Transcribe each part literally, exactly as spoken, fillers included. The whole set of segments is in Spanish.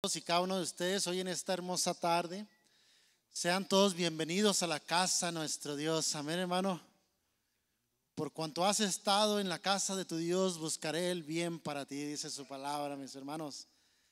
Y cada uno de ustedes hoy en esta hermosa tarde. Sean todos bienvenidos a la casa de nuestro Dios. Amén, hermano. Por cuanto has estado en la casa de tu Dios, buscaré el bien para ti, dice su palabra, mis hermanos.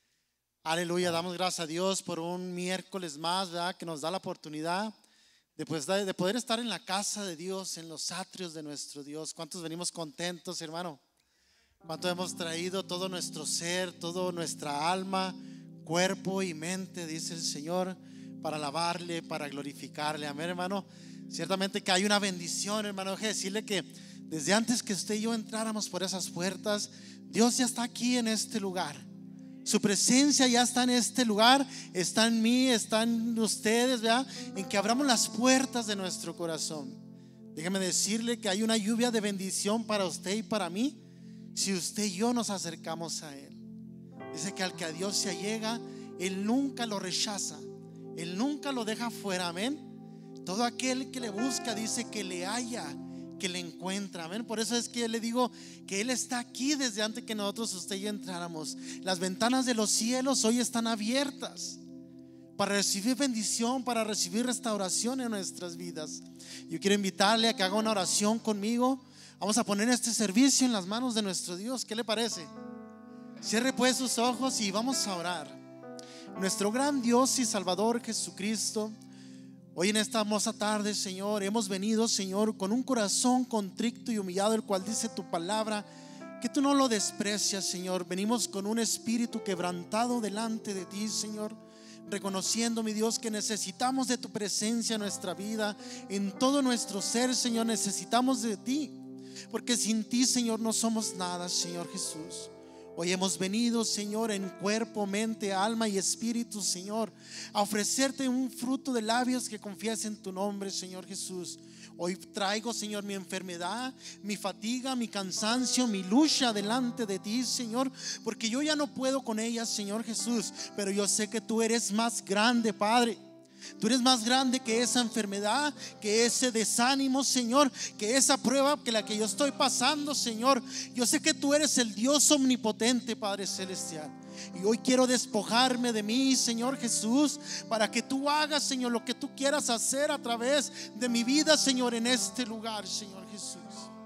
Aleluya, damos gracias a Dios por un miércoles más, ¿verdad? Que nos da la oportunidad de, pues, de poder estar en la casa de Dios, en los atrios de nuestro Dios. ¿Cuántos venimos contentos, hermano? ¿Cuánto hemos traído todo nuestro ser, toda nuestra alma, cuerpo y mente, dice el Señor, para alabarle, para glorificarle? Amén, hermano. Ciertamente que hay una bendición, hermano. Deje decirle que desde antes que usted y yo entráramos por esas puertas, Dios ya está aquí en este lugar. Su presencia ya está en este lugar, está en mí, está en ustedes, ¿verdad? En que abramos las puertas de nuestro corazón. Déjeme decirle que hay una lluvia de bendición para usted y para mí, si usted y yo nos acercamos a Él. Dice que al que a Dios se allega, Él nunca lo rechaza, Él nunca lo deja fuera. Amén. Todo aquel que le busca, dice que le halla, que le encuentra. Amén. Por eso es que yo le digo que Él está aquí desde antes que nosotros, usted y yo, entráramos. Las ventanas de los cielos hoy están abiertas para recibir bendición, para recibir restauración en nuestras vidas. Yo quiero invitarle a que haga una oración conmigo. Vamos a poner este servicio en las manos de nuestro Dios. ¿Qué le parece? Cierre pues sus ojos y vamos a orar. Nuestro gran Dios y Salvador Jesucristo, hoy en esta hermosa tarde, Señor, hemos venido, Señor, con un corazón contrito y humillado, el cual dice tu palabra que tú no lo desprecias, Señor. Venimos con un espíritu quebrantado delante de ti, Señor, reconociendo, mi Dios, que necesitamos de tu presencia en nuestra vida, en todo nuestro ser, Señor. Necesitamos de ti, porque sin ti, Señor, no somos nada, Señor Jesús. Hoy hemos venido, Señor, en cuerpo, mente, alma y espíritu, Señor, a ofrecerte un fruto de labios que confiesen tu nombre, Señor Jesús. Hoy traigo, Señor, mi enfermedad, mi fatiga, mi cansancio, mi lucha delante de ti, Señor, porque yo ya no puedo con ellas, Señor Jesús, pero yo sé que tú eres más grande, Padre. Tú eres más grande que esa enfermedad, que ese desánimo, Señor, que esa prueba que la que yo estoy pasando, Señor. Yo sé que tú eres el Dios omnipotente, Padre celestial. Y hoy quiero despojarme de mí, Señor Jesús, para que tú hagas, Señor, lo que tú quieras hacer a través de mi vida, Señor, en este lugar, Señor Jesús.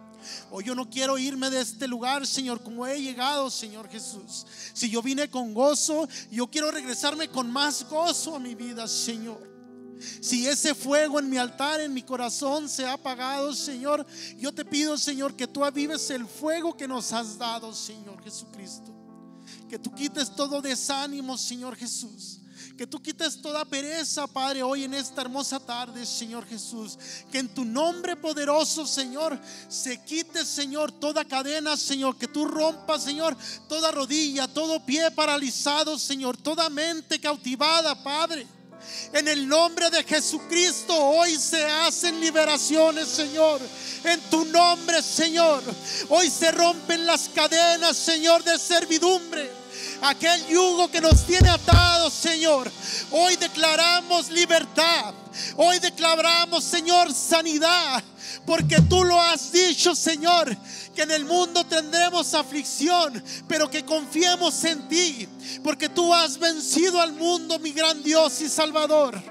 Hoy yo no quiero irme de este lugar, Señor, como he llegado, Señor Jesús. Si yo vine con gozo, yo quiero regresarme con más gozo a mi vida, Señor. Si ese fuego en mi altar, en mi corazón se ha apagado, Señor, yo te pido, Señor, que tú avives el fuego que nos has dado, Señor Jesucristo. Que tú quites todo desánimo, Señor Jesús. Que tú quites toda pereza, Padre, hoy en esta hermosa tarde, Señor Jesús. Que en tu nombre poderoso, Señor, se quite, Señor, toda cadena, Señor. Que tú rompas, Señor, toda rodilla, todo pie paralizado, Señor, toda mente cautivada, Padre. En el nombre de Jesucristo hoy se hacen liberaciones, Señor. En tu nombre, Señor, hoy se rompen las cadenas, Señor, de servidumbre. Aquel yugo que nos tiene atados, Señor, hoy declaramos libertad. Hoy declaramos, Señor, sanidad, porque tú lo has dicho, Señor, que en el mundo tendremos aflicción, pero que confiemos en ti, porque tú has vencido al mundo, mi gran Dios y Salvador.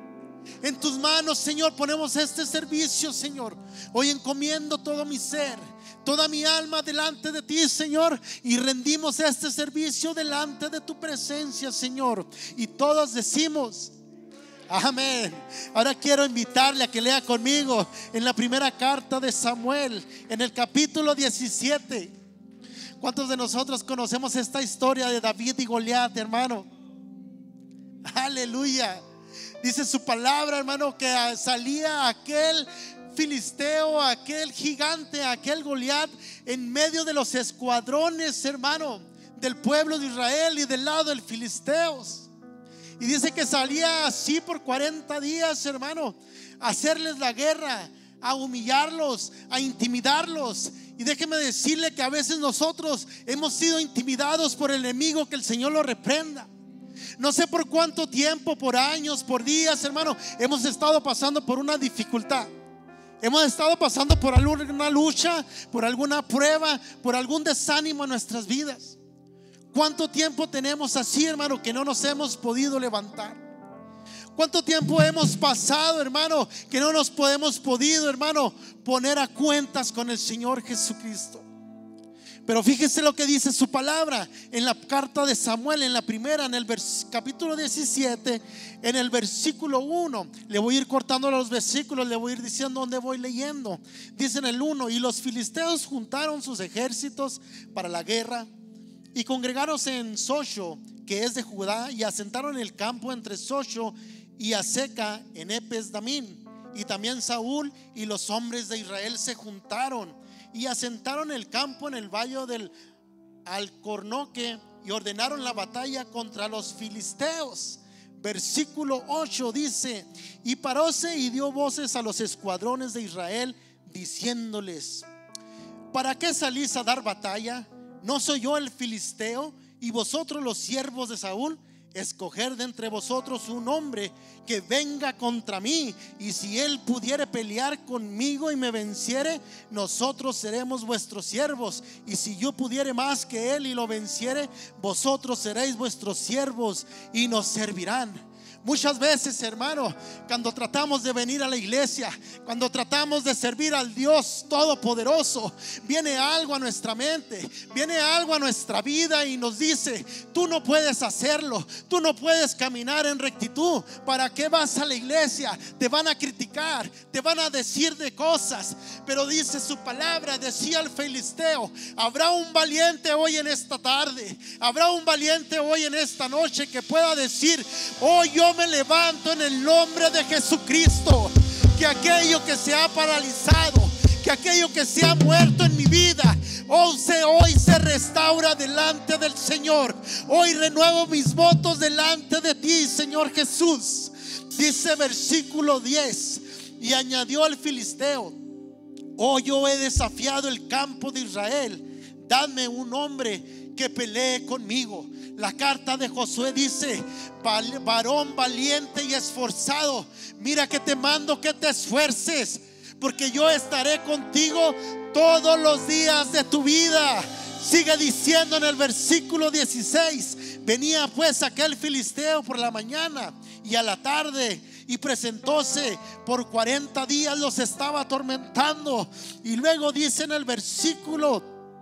En tus manos, Señor, ponemos este servicio, Señor. Hoy encomiendo todo mi ser, toda mi alma delante de ti, Señor, y rendimos este servicio delante de tu presencia, Señor. Y todos decimos amén. Ahora quiero invitarle a que lea conmigo en la primera carta de Samuel, en el capítulo diecisiete. ¿Cuántos de nosotros conocemos esta historia de David y Goliat, hermano? Aleluya. Dice su palabra, hermano, que salía aquel filisteo, aquel gigante, aquel Goliat en medio de los escuadrones, hermano, del pueblo de Israel y del lado del filisteos. Y dice que salía así por cuarenta días, hermano, a hacerles la guerra, a humillarlos, a intimidarlos. Y déjeme decirle que a veces nosotros hemos sido intimidados por el enemigo. Que el Señor lo reprenda. No sé por cuánto tiempo, por años, por días, hermano, hemos estado pasando por una dificultad. Hemos estado pasando por alguna lucha, por alguna prueba, por algún desánimo en nuestras vidas. ¿Cuánto tiempo tenemos así, hermano, que no nos hemos podido levantar? ¿Cuánto tiempo hemos pasado, hermano, que no nos podemos podido, hermano, poner a cuentas con el Señor Jesucristo? Pero fíjese lo que dice su palabra en la carta de Samuel, en la primera, en el vers- capítulo diecisiete, en el versículo uno. Le voy a ir cortando los versículos, le voy a ir diciendo dónde voy leyendo. Dice en el uno: y los filisteos juntaron sus ejércitos para la guerra y congregáronse en Socho, que es de Judá, y asentaron el campo entre Socho y Aseca en Epes Damín. Y también Saúl y los hombres de Israel se juntaron y asentaron el campo en el valle del Alcornoque y ordenaron la batalla contra los filisteos. Versículo ocho dice: y paróse y dio voces a los escuadrones de Israel, diciéndoles: ¿para qué salís a dar batalla? ¿No soy yo el filisteo y vosotros los siervos de Saúl? Escoger de entre vosotros un hombre que venga contra mí, y si él pudiere pelear conmigo y me venciere, nosotros seremos vuestros siervos, y si yo pudiere más que él y lo venciere, vosotros seréis vuestros siervos y nos servirán. Muchas veces, hermano, cuando tratamos de venir a la iglesia, cuando tratamos de servir al Dios Todopoderoso, viene algo a nuestra mente, viene algo a nuestra vida y nos dice: tú no puedes hacerlo, tú no puedes caminar en rectitud. ¿Para qué vas a la iglesia? Te van a criticar, te van a decir de cosas. Pero dice su palabra, decía el filisteo: habrá un valiente hoy en esta tarde, habrá un valiente hoy en esta noche que pueda decir: hoy yo me levanto en el nombre de Jesucristo, que aquello que se ha paralizado, que aquello que se ha muerto en mi vida, hoy se, hoy se restaura delante del Señor. Hoy renuevo mis votos delante de ti, Señor Jesús. Dice versículo diez: y añadió el filisteo: hoy yo he desafiado el campo de Israel, dadme un hombre que pelee conmigo. La carta de Josué dice: varón valiente y esforzado, mira que te mando que te esfuerces, porque yo estaré contigo todos los días de tu vida. Sigue diciendo en el versículo dieciséis: venía pues aquel filisteo por la mañana y a la tarde, y presentóse por cuarenta días, los estaba atormentando. Y luego dice en el versículo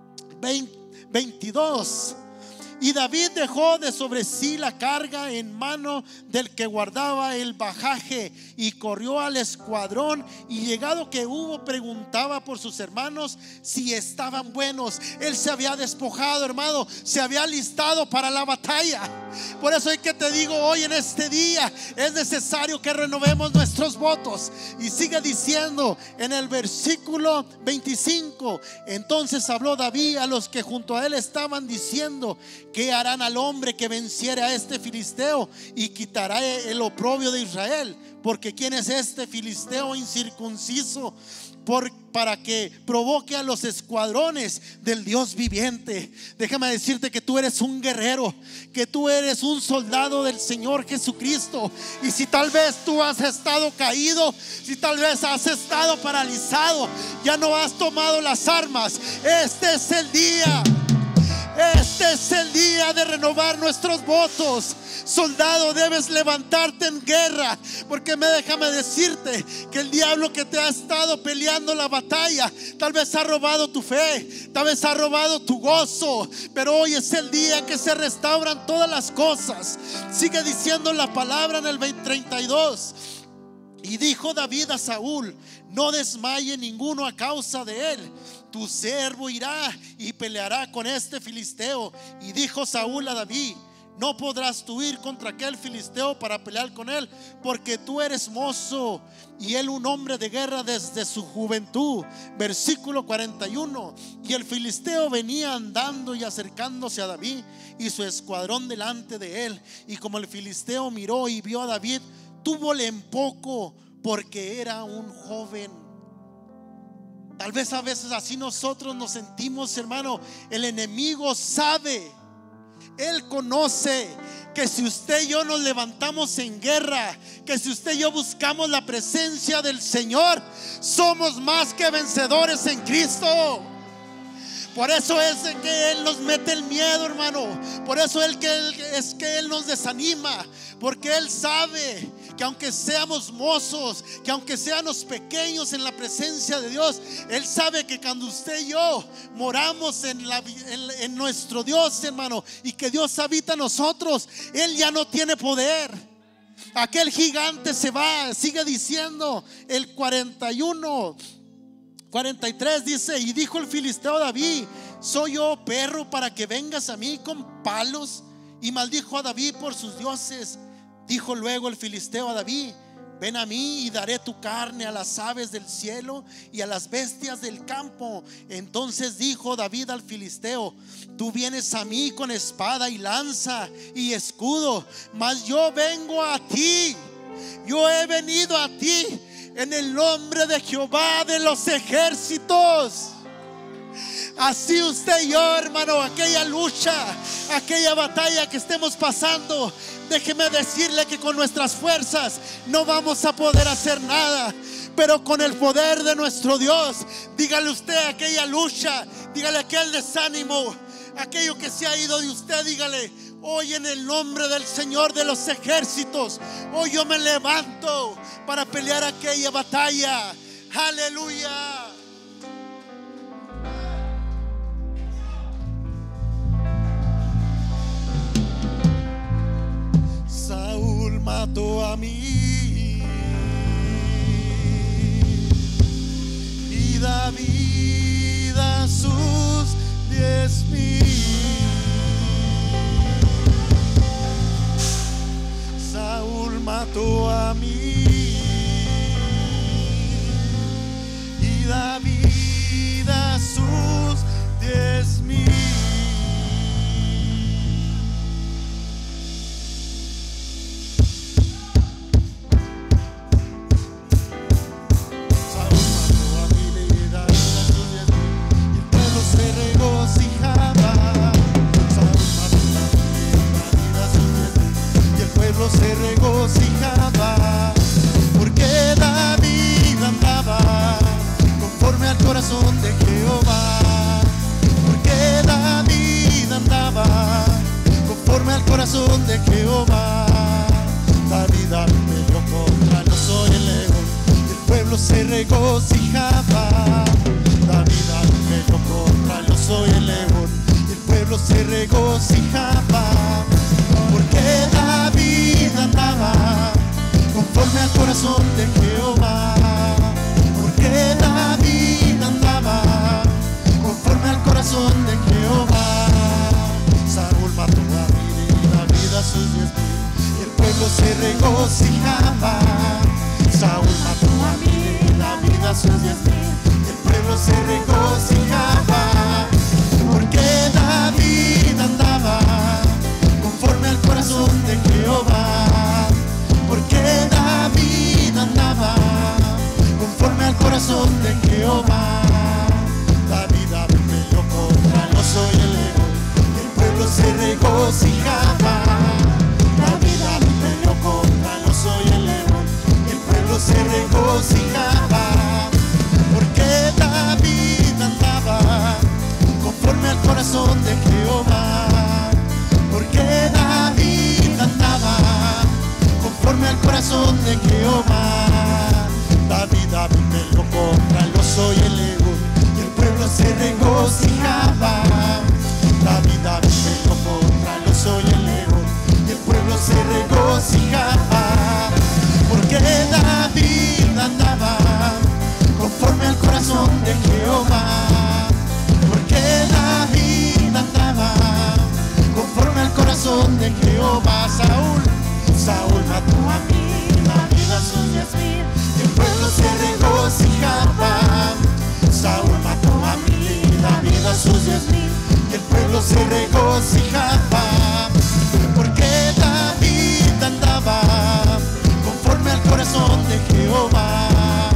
veintidós: y David dejó de sobre sí la carga en mano del que guardaba el bajaje, y corrió al escuadrón, y llegado que hubo, preguntaba por sus hermanos si estaban buenos. Él se había despojado, hermano, se había alistado para la batalla. Por eso es que te digo hoy en este día, es necesario que renovemos nuestros votos. Y sigue diciendo en el versículo veinticinco: entonces habló David a los que junto a él estaban, diciendo: ¿qué harán al hombre que venciere a este filisteo y quitará el oprobio de Israel? Porque ¿quién es este filisteo incircunciso por, para que provoque a los escuadrones del Dios viviente? Déjame decirte que tú eres un guerrero, que tú eres un soldado del Señor Jesucristo. Y si tal vez tú has estado caído, si tal vez has estado paralizado, ya no has tomado las armas, este es el día. Este es el día de renovar nuestros votos. Soldado, debes levantarte en guerra, porque me déjame decirte que el diablo que te ha estado peleando la batalla tal vez ha robado tu fe, tal vez ha robado tu gozo, pero hoy es el día que se restauran todas las cosas. Sigue diciendo la palabra en el treinta y dos: y dijo David a Saúl: no desmaye ninguno a causa de él, tu siervo irá y peleará con este filisteo. Y dijo Saúl a David: no podrás tú ir contra aquel filisteo para pelear con él, porque tú eres mozo y él un hombre de guerra desde su juventud. Versículo cuarenta y uno: y el filisteo venía andando y acercándose a David y su escuadrón delante de él, y como el filisteo miró y vio a David, túvole en poco, porque era un joven. Tal vez a veces así nosotros nos sentimos, hermano. El enemigo sabe, él conoce que si usted y yo nos levantamos en guerra, que si usted y yo buscamos la presencia del Señor, somos más que vencedores en Cristo. Por eso es que Él nos mete el miedo, hermano. Por eso es que Él, es que Él nos desanima. Porque Él sabe que aunque seamos mozos, que aunque seamos pequeños en la presencia de Dios, Él sabe que cuando usted y yo moramos en, la, en, en nuestro Dios, hermano, y que Dios habita en nosotros, Él ya no tiene poder. Aquel gigante se va. Sigue diciendo el cuarenta y uno, cuarenta y tres, dice: y dijo el filisteo a David: ¿soy yo perro para que vengas a mí con palos? Y maldijo a David por sus dioses. Dijo luego el filisteo a David: ven a mí y daré tu carne a las aves del cielo y a las bestias del campo. Entonces dijo David al filisteo: tú vienes a mí con espada y lanza y escudo, mas yo vengo a ti, yo he venido a ti en el nombre de Jehová de los ejércitos. Así usted y yo, hermano, aquella lucha, aquella batalla que estemos pasando, déjeme decirle que con nuestras fuerzas no vamos a poder hacer nada, pero con el poder de nuestro Dios. Dígale usted aquella lucha, dígale aquel desánimo, aquello que se ha ido de usted, dígale: hoy en el nombre del Señor de los ejércitos, hoy yo me levanto para pelear aquella batalla. Aleluya. Saúl mató a mí y David a sus diez mil. Saúl mató a mí y David a sus diez mil. Se regocijaba porque David andaba conforme al corazón de Jehová. Porque David andaba conforme al corazón de Jehová. David peleó contra el oso y el león y el pueblo se regocijaba. David peleó contra el oso y el león y el pueblo se regocijaba. Porque David andaba conforme al corazón de Jehová. Porque David andaba conforme al corazón de Jehová. Saúl mató a David y David a sus diez mil y el pueblo se regocijaba. Saúl mató a David y David a sus diez mil y el pueblo se regocijaba. Porque David andaba conforme al corazón de Jehová. Porque David andaba conforme al corazón de Jehová. David peleó contra el oso y el león y el pueblo se regocijaba. David peleó contra el oso y el león y el pueblo se regocijaba. Porque David andaba conforme al corazón de Jehová. Porque David andaba conforme al corazón de Jehová. David peleó contra el oso y el león y el pueblo se regocijaba. David peleó contra el oso y el león y el pueblo se regocijaba. Porque David andaba conforme al corazón de Jehová. Porque David andaba conforme al corazón de Jehová. Saúl, Saúl mató a mí, David a sus diez mil y el pueblo se regocijaba. Saúl mató a mí, David a sus diez mil y el pueblo se regocijaba. Porque David andaba conforme al corazón de Jehová.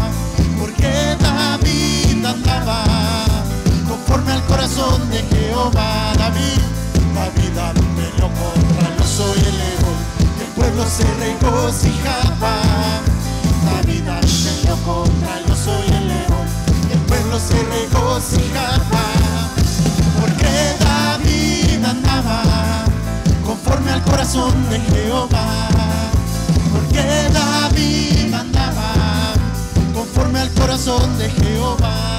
Porque David andaba conforme al corazón de Jehová. David David peleó contra el oso y el león y el pueblo se regocijaba. David peleó contra el oso y el león y el pueblo se regocijaba. al corazón de Jehová, porque David andaba conforme al corazón de Jehová.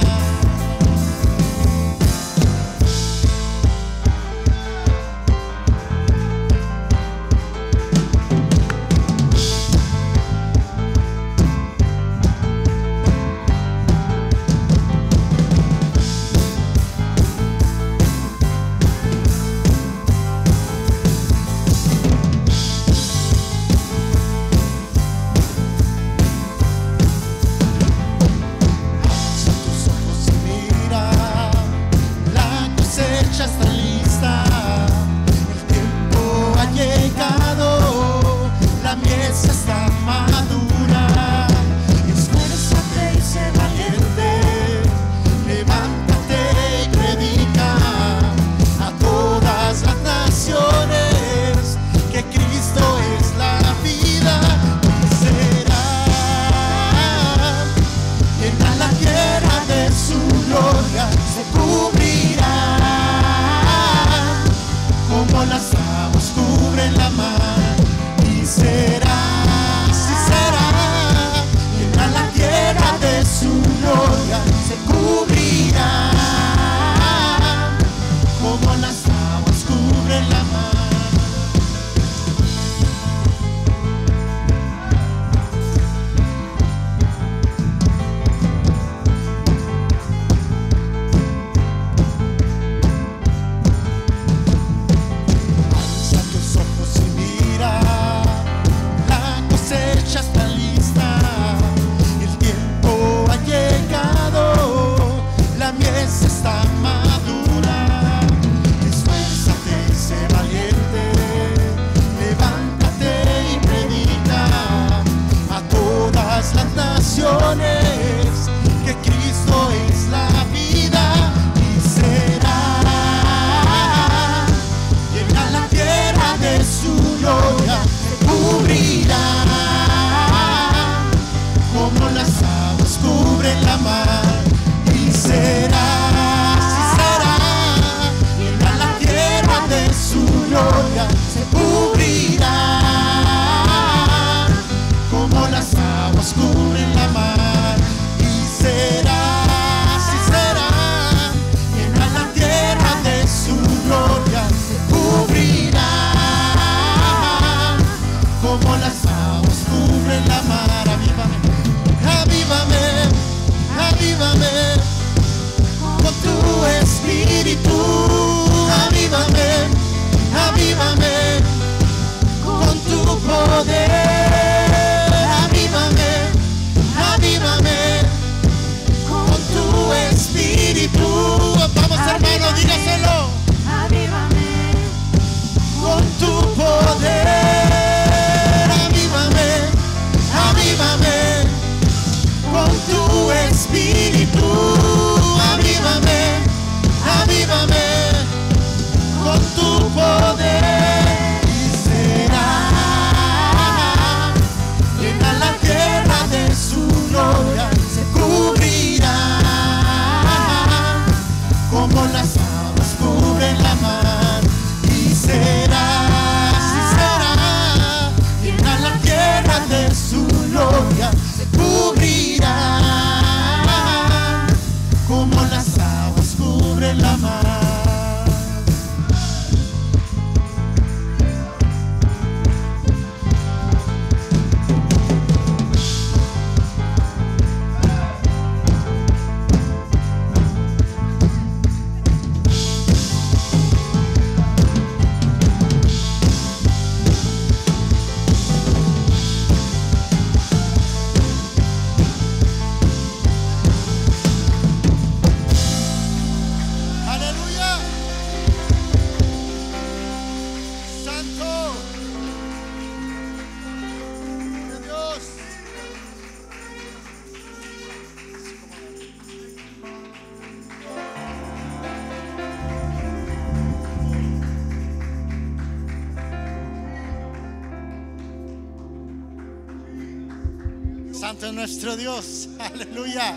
Santo es nuestro Dios, aleluya.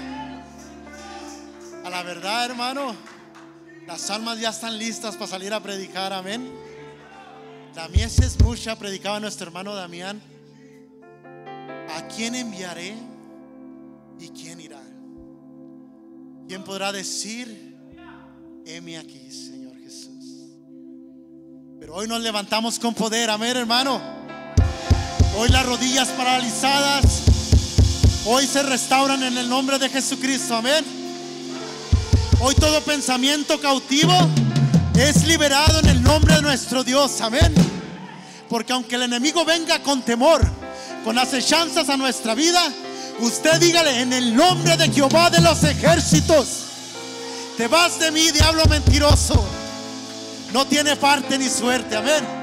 A la verdad, hermano, las almas ya están listas para salir a predicar, amén. La mies es mucha, predicaba nuestro hermano Damián. ¿A quién enviaré y quién irá? ¿Quién podrá decir, heme aquí, Señor Jesús? Pero hoy nos levantamos con poder, amén, hermano. Hoy las rodillas paralizadas hoy se restauran en el nombre de Jesucristo, amén. Hoy todo pensamiento cautivo es liberado en el nombre de nuestro Dios, amén. Porque aunque el enemigo venga con temor, con acechanzas a nuestra vida, usted dígale, en el nombre de Jehová de los ejércitos, te vas de mí, diablo mentiroso. No tiene parte ni suerte, amén.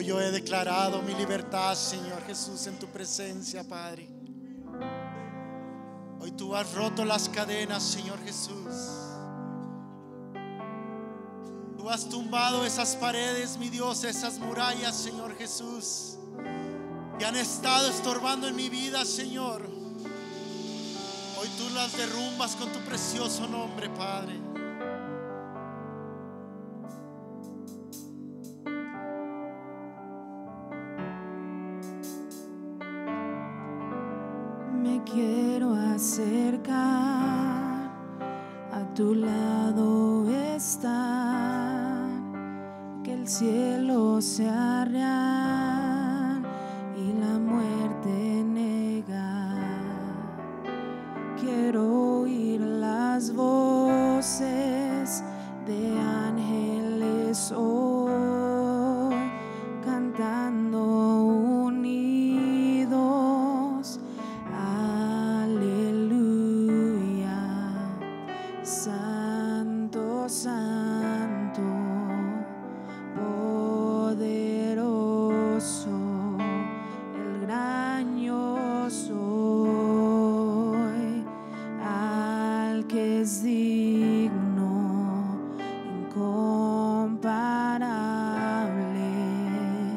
Hoy yo he declarado mi libertad, Señor Jesús, en tu presencia, Padre. Hoy tú has roto las cadenas, Señor Jesús. Tú has tumbado esas paredes, mi Dios, esas murallas, Señor Jesús, que han estado estorbando en mi vida, Señor. Hoy tú las derrumbas con tu precioso nombre, Padre. Me quiero acercar, a tu lado estar, que el cielo sea real y la muerte negar. Quiero oír las voces de ángeles hoy cantando unidos. Aleluya, santo, santo, poderoso, el gran yo soy, al que es digno, incomparable,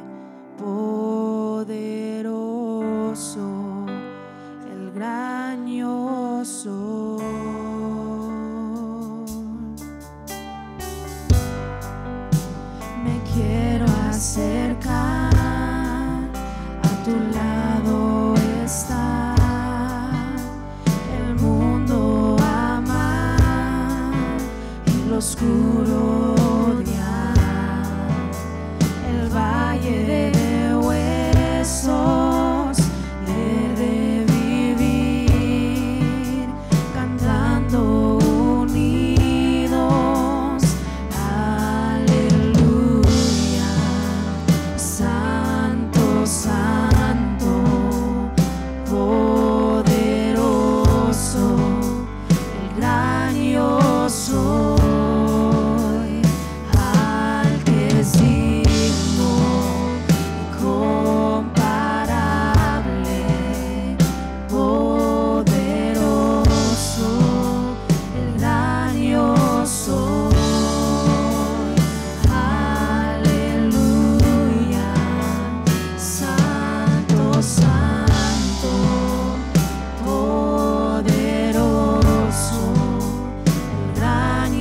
poderoso, el gran yo soy. Me quiero acercar, a tu lado estar, el mundo amar y lo oscuro odiar, el valle de huesos de revivir, cantando unidos. Aleluya, santo, santo, poderoso, el gran yo soy, al que es digno, incomparable, poderoso, el gran yo soy. Aleluya, santo, santo, poderoso, el gran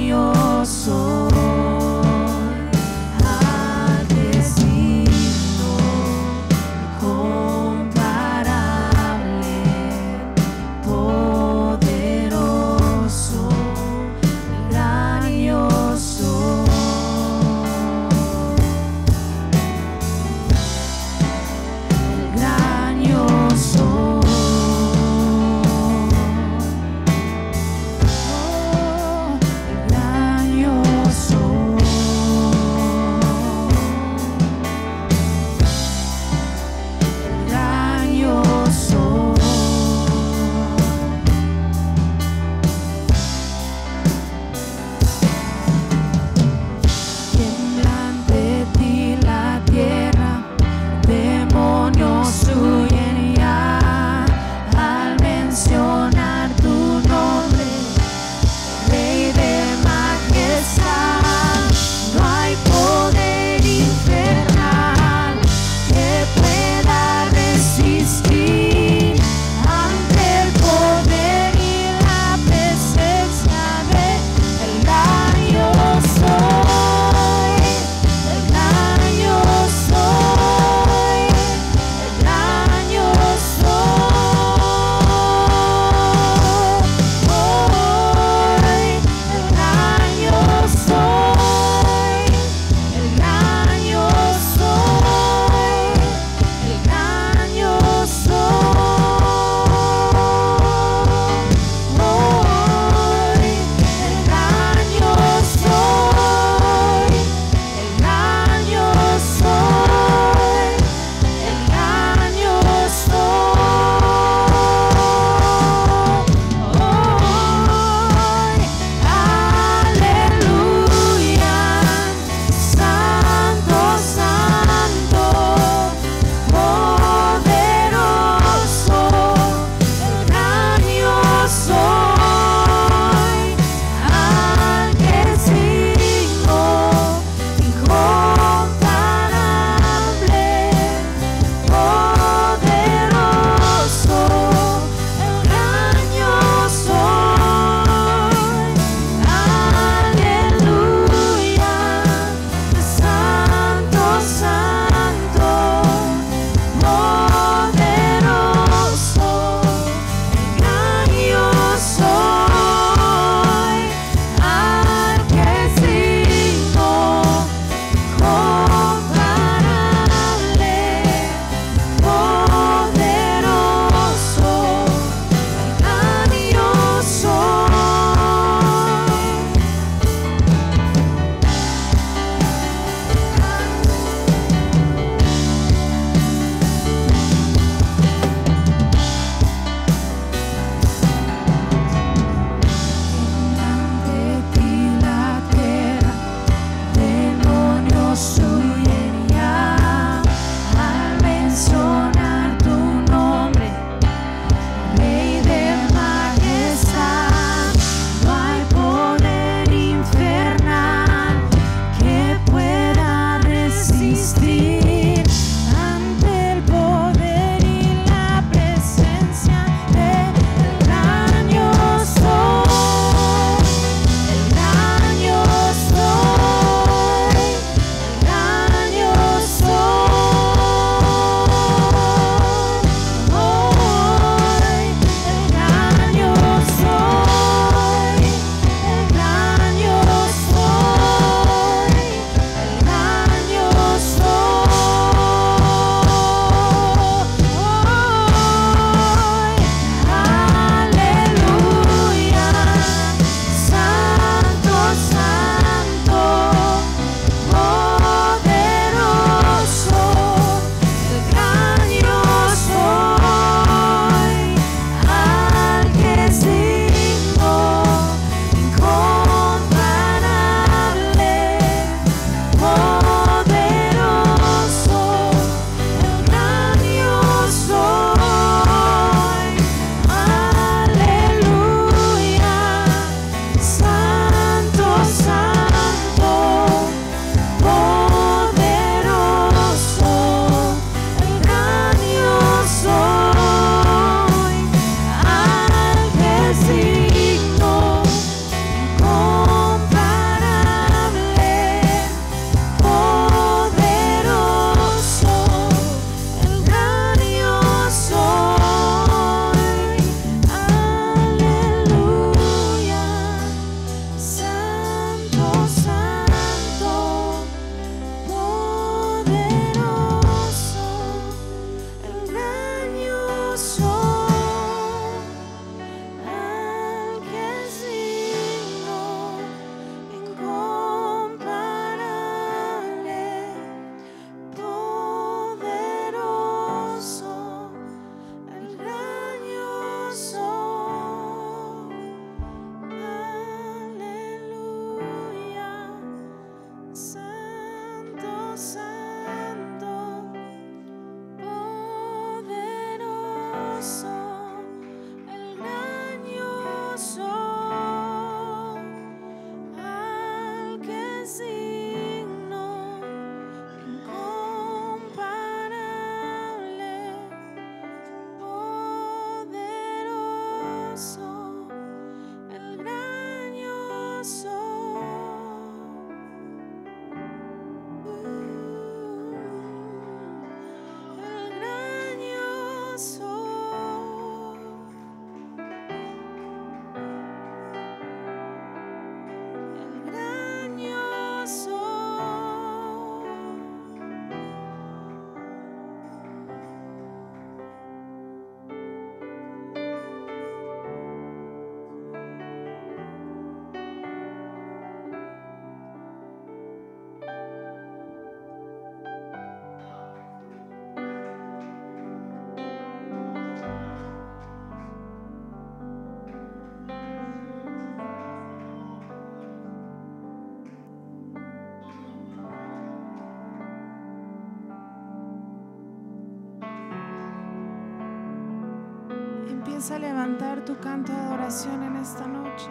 Empieza a levantar tu canto de adoración en esta noche.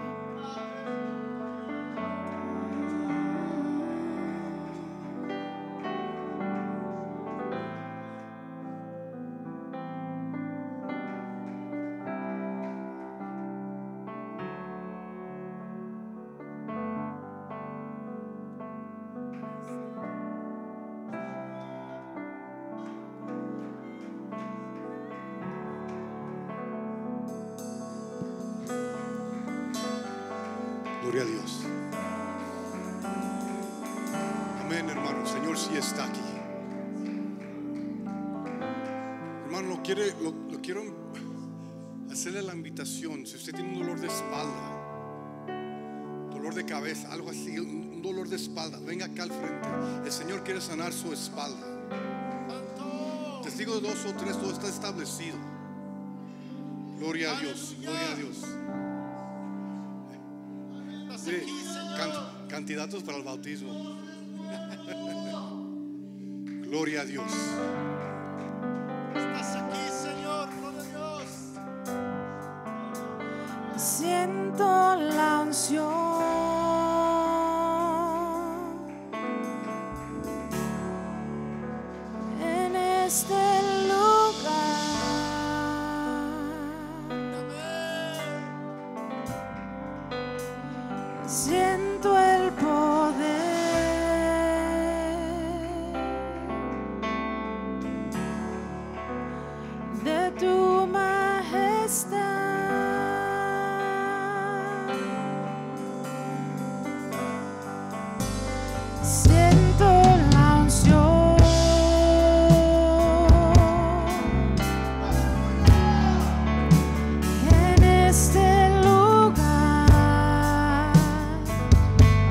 Gloria a Dios. Amén, hermano. El Señor sí está aquí. Hermano, lo, quiere, lo, lo quiero hacerle la invitación. Si usted tiene un dolor de espalda, dolor de cabeza, algo así, un, un dolor de espalda, venga acá al frente. El Señor quiere sanar su espalda. Testigo de dos o tres, todo está establecido. Gloria a Dios, gloria a Dios. Sí, can, candidatos para el bautismo. Gloria a Dios. Estás aquí, Señor, gloria a Dios. Siento la unción en este lugar. Siento el poder de tu majestad. Siento la unción en este lugar.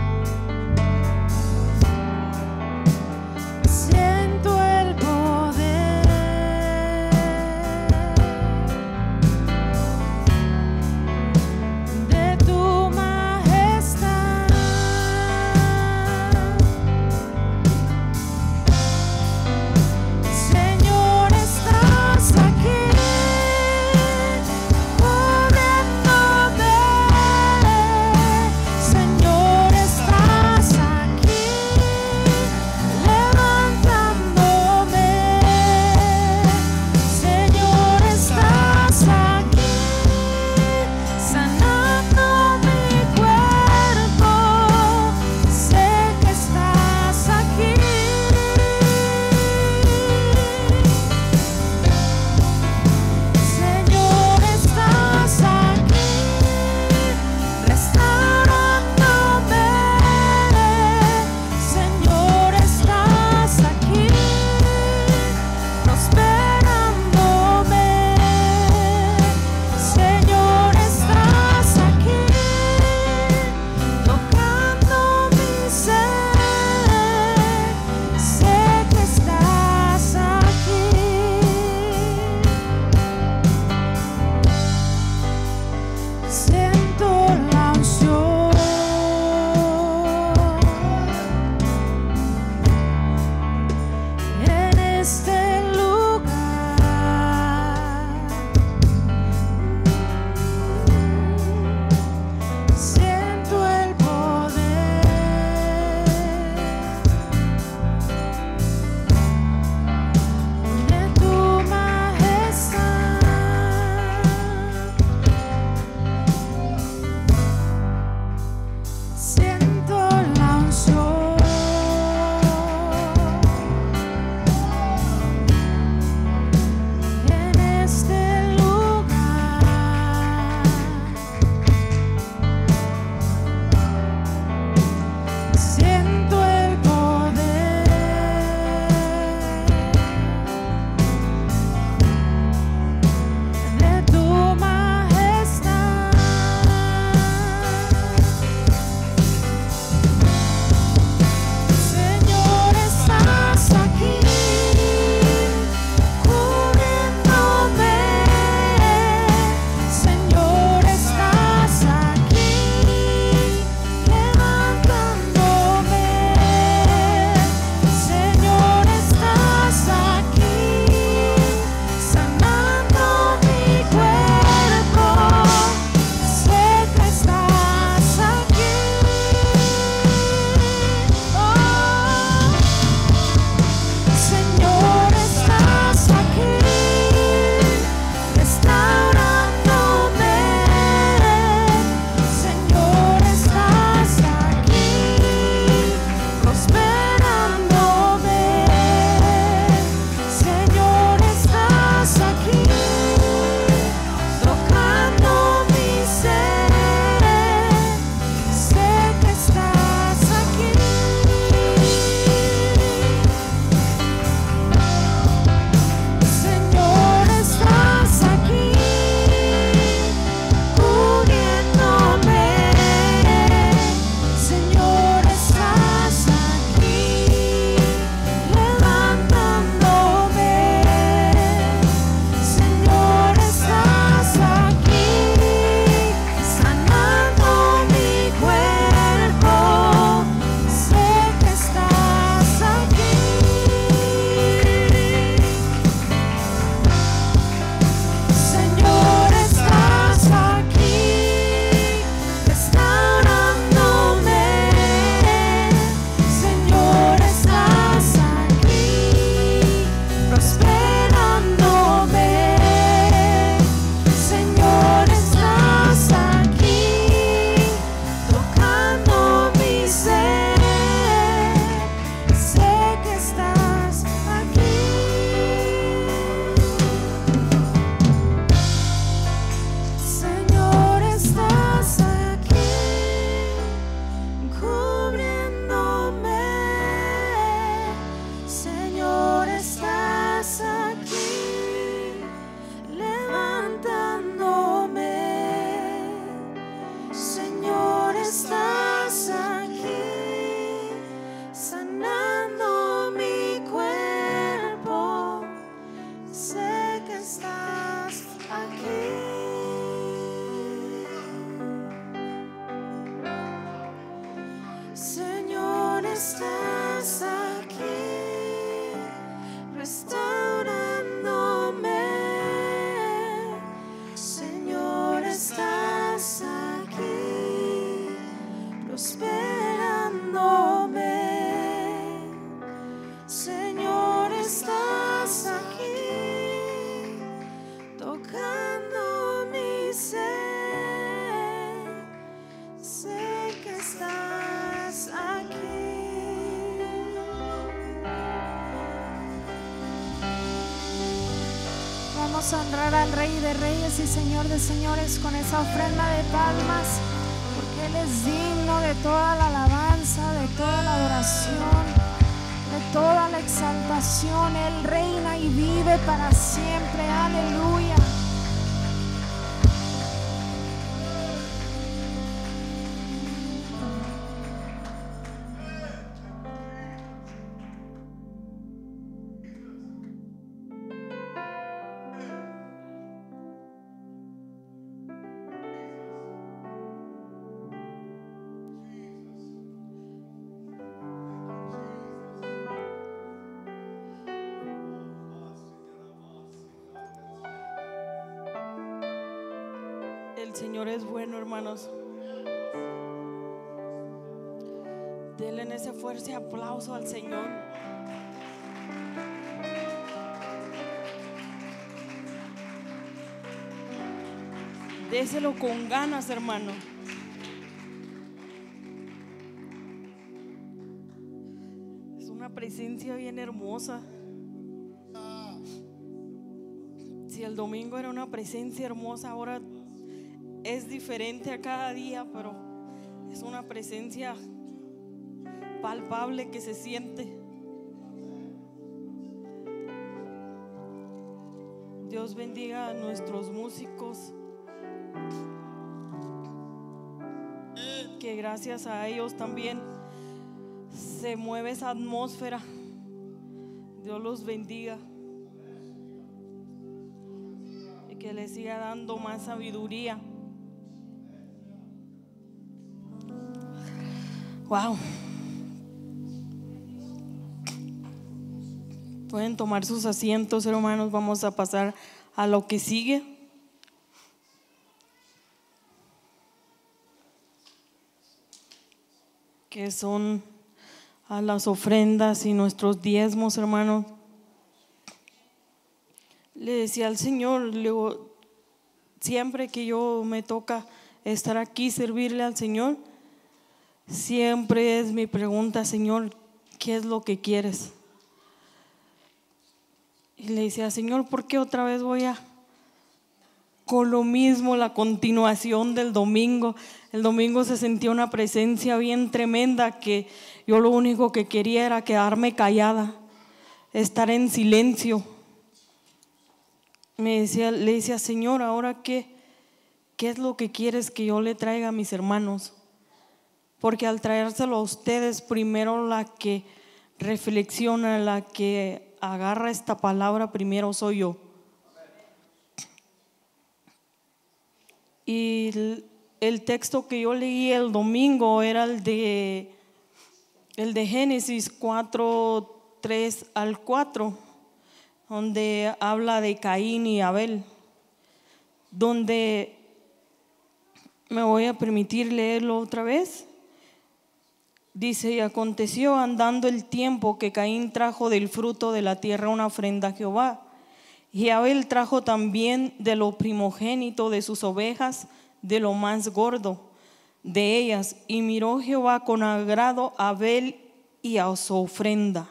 estás aquí, restaurándome. Señor, estás aquí, prosperándome. Señor, estás aquí, tocando mi ser. Sé que estás aquí. Vamos a honrar al Rey de Reyes y Señor de Señores con esa ofrenda de palmas, porque Él es digno de toda la alabanza, de toda la adoración, de toda la exaltación. Él reina y vive para siempre. Aleluya. El Señor es bueno, hermanos. Denle ese fuerte aplauso al Señor. Déselo con ganas, hermano. Es una presencia bien hermosa. Si el domingo era una presencia hermosa, ahora es diferente a cada día, pero es una presencia palpable que se siente. Dios bendiga a nuestros músicos, que gracias a ellos también se mueve esa atmósfera. Dios los bendiga y que les siga dando más sabiduría. Wow. Pueden tomar sus asientos, hermanos. Vamos a pasar a lo que sigue. Que son a las ofrendas y nuestros diezmos, hermanos. Le decía al Señor, le digo, siempre que yo me toca estar aquí, servirle al Señor, siempre es mi pregunta: Señor, ¿qué es lo que quieres? Y le decía: Señor, ¿por qué otra vez voy a con lo mismo, la continuación del domingo? El domingo se sentía una presencia bien tremenda, que yo lo único que quería era quedarme callada, estar en silencio. Me decía, le decía: Señor, ¿ahora qué? ¿Qué es lo que quieres que yo le traiga a mis hermanos? Porque al traérselo a ustedes, primero la que reflexiona, la que agarra esta palabra primero soy yo. Y el, el texto que yo leí el domingo era el de, el de Génesis cuatro, tres al cuatro, donde habla de Caín y Abel, donde me voy a permitir leerlo otra vez. Dice: y aconteció andando el tiempo que Caín trajo del fruto de la tierra una ofrenda a Jehová, y Abel trajo también de lo primogénito de sus ovejas, de lo más gordo de ellas. Y miró Jehová con agrado a Abel y a su ofrenda.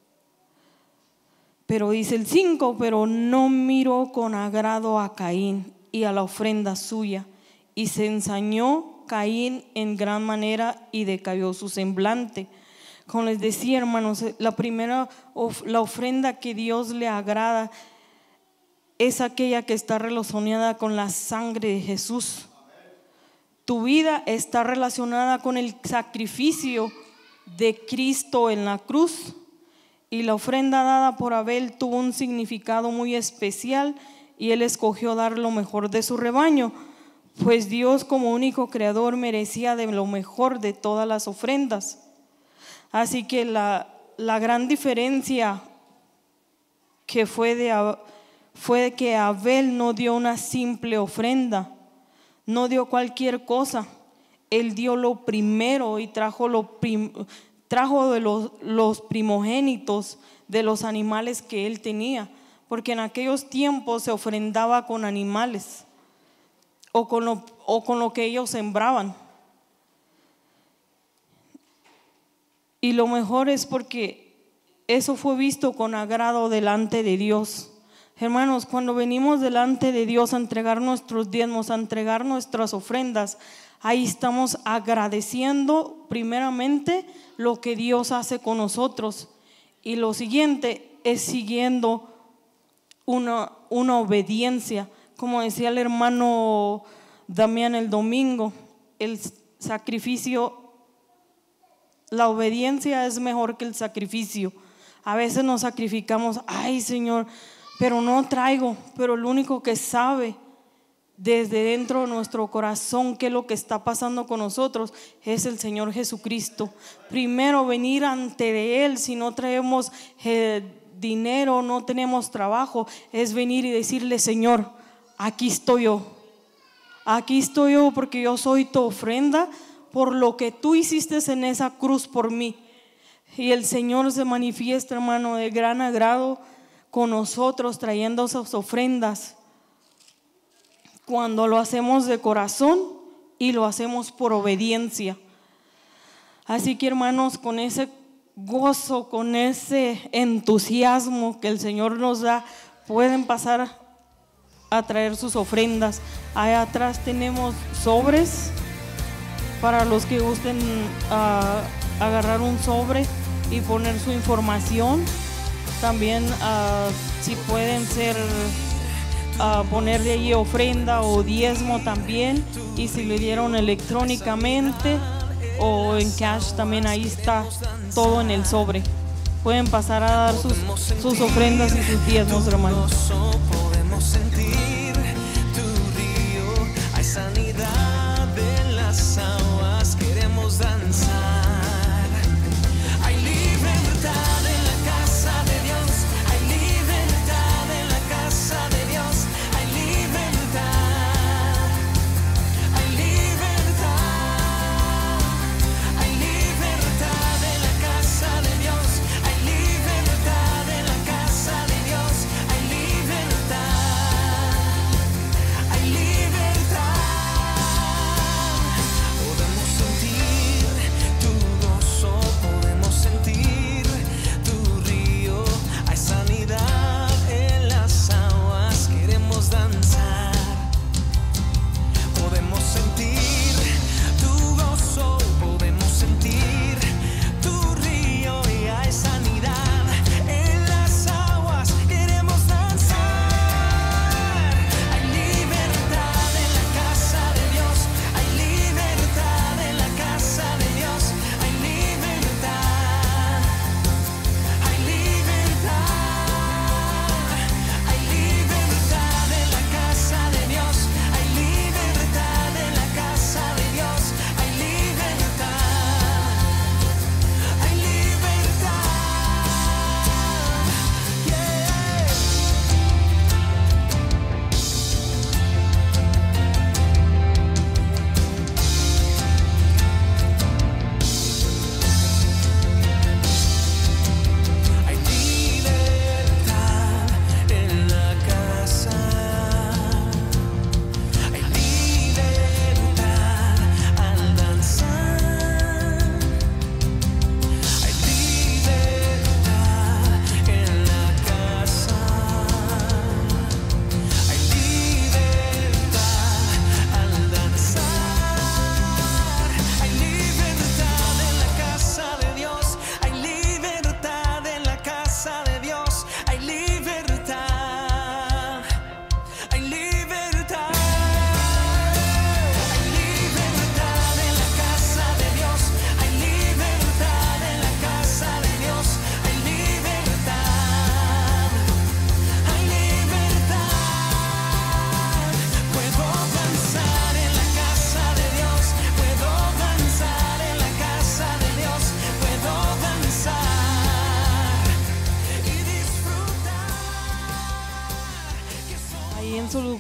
Pero dice el cinco: pero no miró con agrado a Caín y a la ofrenda suya, y se ensañó Caín en gran manera y decayó su semblante. Como les decía, hermanos, la primera of, la ofrenda que Dios le agrada es aquella que está relacionada con la sangre de Jesús. Tu vida está relacionada con el sacrificio de Cristo en la cruz, y la ofrenda dada por Abel tuvo un significado muy especial, y él escogió dar lo mejor de su rebaño, pues Dios, como único creador, merecía de lo mejor de todas las ofrendas. Así que la, la gran diferencia que fue, de, fue que Abel no dio una simple ofrenda, no dio cualquier cosa. Él dio lo primero y trajo, lo prim, trajo de los, los primogénitos de los animales que él tenía, porque en aquellos tiempos se ofrendaba con animales o con lo, o con lo que ellos sembraban. Y lo mejor es porque eso fue visto con agrado delante de Dios. Hermanos, cuando venimos delante de Dios a entregar nuestros diezmos, a entregar nuestras ofrendas, ahí estamos agradeciendo primeramente lo que Dios hace con nosotros. Y lo siguiente es siguiendo una, una obediencia. Como decía el hermano Damián el domingo, el sacrificio, la obediencia es mejor que el sacrificio. A veces nos sacrificamos, ay Señor, pero no traigo, pero el único que sabe desde dentro de nuestro corazón qué es lo que está pasando con nosotros es el Señor Jesucristo. Primero venir ante de Él, si no traemos eh, dinero, no tenemos trabajo, es venir y decirle: Señor, aquí estoy yo, aquí estoy yo porque yo soy tu ofrenda por lo que tú hiciste en esa cruz por mí. Y el Señor se manifiesta, hermano, de gran agrado con nosotros, trayendo esas ofrendas cuando lo hacemos de corazón y lo hacemos por obediencia. Así que, hermanos, con ese gozo, con ese entusiasmo que el Señor nos da, pueden pasar a traer sus ofrendas. Allá atrás tenemos sobres para los que gusten uh, agarrar un sobre y poner su información. También uh, si pueden ser uh, ponerle allí ofrenda o diezmo también, y si le dieron electrónicamente o en cash también, ahí está todo en el sobre. Pueden pasar a dar sus, sus ofrendas y sus diezmos, hermanos. Podemos sentir tu río, hay sanidad en las aguas, queremos danzar. Hay libertad en la casa de Dios, hay libertad en la casa de Dios, hay libertad, hay libertad, hay libertad en la casa de Dios, hay libertad en la casa de Dios, hay libertad.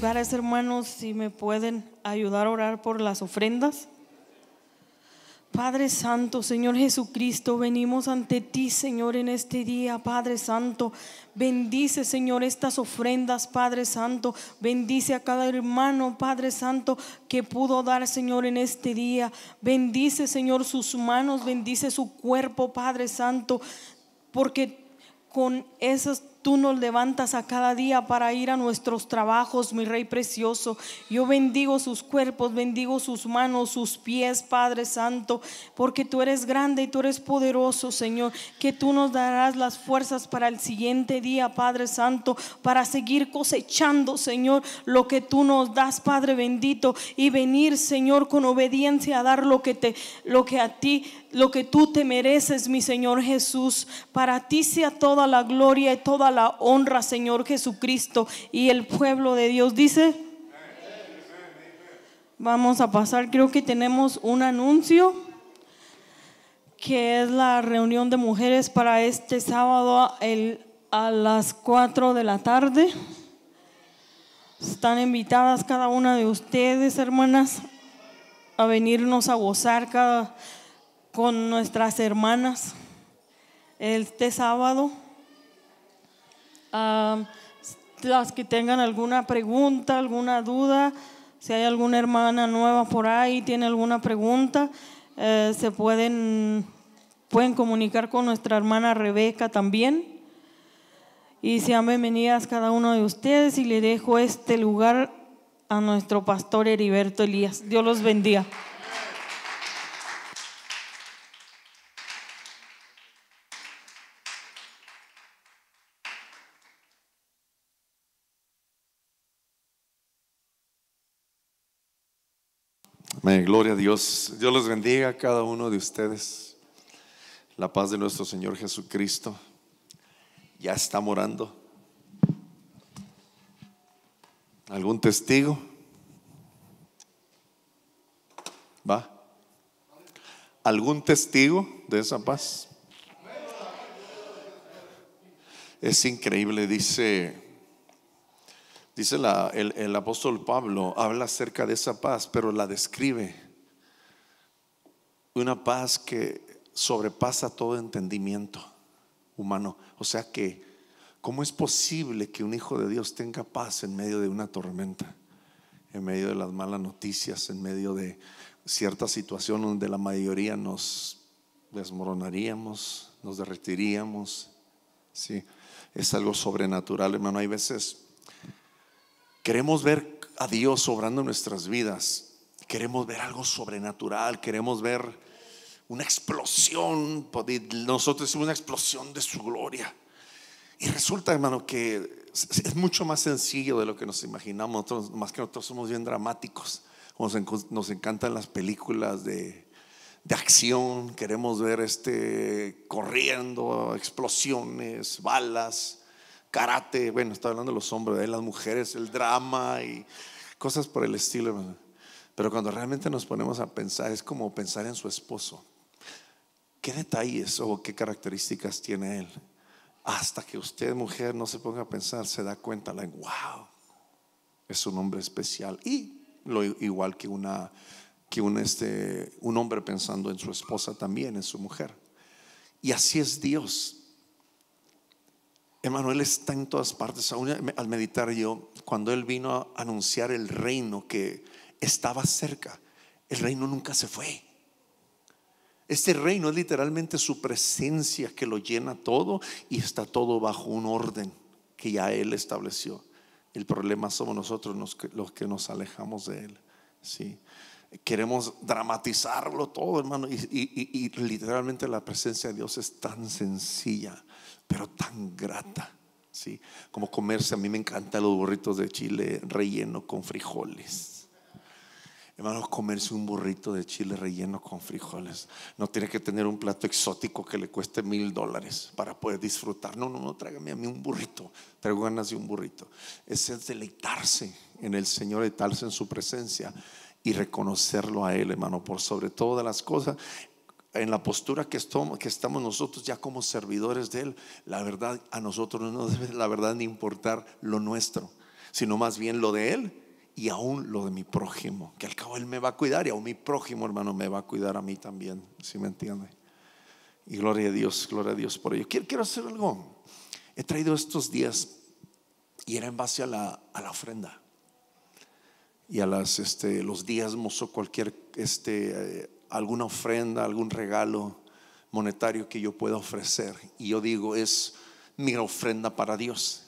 lugares, hermanos, si me pueden ayudar a orar por las ofrendas. Padre Santo, Señor Jesucristo, venimos ante ti, Señor, en este día. Padre Santo, bendice, Señor, estas ofrendas, Padre Santo. Bendice a cada hermano, Padre Santo, que pudo dar, Señor, en este día. Bendice, Señor, sus manos, bendice su cuerpo, Padre Santo, porque con esas tú nos levantas a cada día para ir a nuestros trabajos, mi Rey precioso. Yo bendigo sus cuerpos, bendigo sus manos, sus pies, Padre Santo, porque tú eres grande y tú eres poderoso, Señor. Que tú nos darás las fuerzas para el siguiente día, Padre Santo, para seguir cosechando, Señor, lo que tú nos das, Padre bendito, y venir, Señor, con obediencia a dar lo que te, lo que a ti, lo que tú te mereces, mi Señor Jesús. Para ti sea toda la gloria y toda la honra, Señor Jesucristo. Y el pueblo de Dios dice: vamos a pasar, creo que tenemos un anuncio, que es la reunión de mujeres para este sábado el, a las cuatro de la tarde. Están invitadas cada una de ustedes, hermanas, a venirnos a gozar cada, con nuestras hermanas este sábado. Uh, las que tengan alguna pregunta, alguna duda, si hay alguna hermana nueva por ahí, tiene alguna pregunta, eh, se pueden, pueden comunicar con nuestra hermana Rebeca también. Y sean bienvenidas cada uno de ustedes, y le dejo este lugar a nuestro pastor Heriberto Elías. Dios los bendiga. Amén, gloria a Dios. Dios los bendiga a cada uno de ustedes. La paz de nuestro Señor Jesucristo ya está morando. ¿Algún testigo? ¿Va? ¿Algún testigo de esa paz? Es increíble, dice Dice la, el, el apóstol Pablo, habla acerca de esa paz, pero la describe. Una paz que sobrepasa todo entendimiento humano. O sea que, ¿cómo es posible que un hijo de Dios tenga paz en medio de una tormenta? En medio de las malas noticias, en medio de cierta situación donde la mayoría nos desmoronaríamos, nos derretiríamos. Sí, es algo sobrenatural, hermano. Hay veces queremos ver a Dios obrando en nuestras vidas, queremos ver algo sobrenatural, queremos ver una explosión, nosotros decimos una explosión de su gloria. Y resulta, hermano, que es mucho más sencillo de lo que nos imaginamos. Nosotros, más que nosotros somos bien dramáticos. Nos, nos encantan las películas de, de acción, queremos ver este corriendo, explosiones, balas, karate. Bueno, está hablando de los hombres, de las mujeres, el drama y cosas por el estilo, hermano. Pero cuando realmente nos ponemos a pensar, es como pensar en su esposo. ¿Qué detalles o qué características tiene él? Hasta que usted, mujer, no se ponga a pensar, se da cuenta, like, wow, es un hombre especial. Y lo igual que una que un, este, un hombre pensando en su esposa, también en su mujer. Y así es Dios. Hermano, Él está en todas partes. Aún al meditar yo, cuando Él vino a anunciar el reino que estaba cerca, el reino nunca se fue. Este reino es literalmente su presencia que lo llena todo, y está todo bajo un orden que ya Él estableció. El problema somos nosotros los que nos alejamos de Él. Sí. Queremos dramatizarlo todo, hermano, y, y, y, y literalmente la presencia de Dios es tan sencilla, pero tan grata, ¿sí? Como comerse, a mí me encantan los burritos de chile relleno con frijoles. Hermano, comerse un burrito de chile relleno con frijoles, no tiene que tener un plato exótico que le cueste mil dólares para poder disfrutar. No, no, no, tráigame a mí un burrito. Traigo ganas de un burrito. Ese es deleitarse en el Señor, deleitarse en su presencia y reconocerlo a Él, hermano, por sobre todas las cosas. En la postura que estamos, que estamos nosotros ya como servidores de Él, la verdad, a nosotros no nos debe, la verdad, ni importar lo nuestro, sino más bien lo de Él y aún lo de mi prójimo, que al cabo Él me va a cuidar y aún mi prójimo, hermano, me va a cuidar a mí también, ¿sí me entiende? Y gloria a Dios, gloria a Dios por ello. Quiero, quiero hacer algo. He traído estos días y era en base a la, a la ofrenda y a las, este, los diezmos o cualquier este, eh, alguna ofrenda, algún regalo monetario que yo pueda ofrecer. Y yo digo, es mi ofrenda para Dios.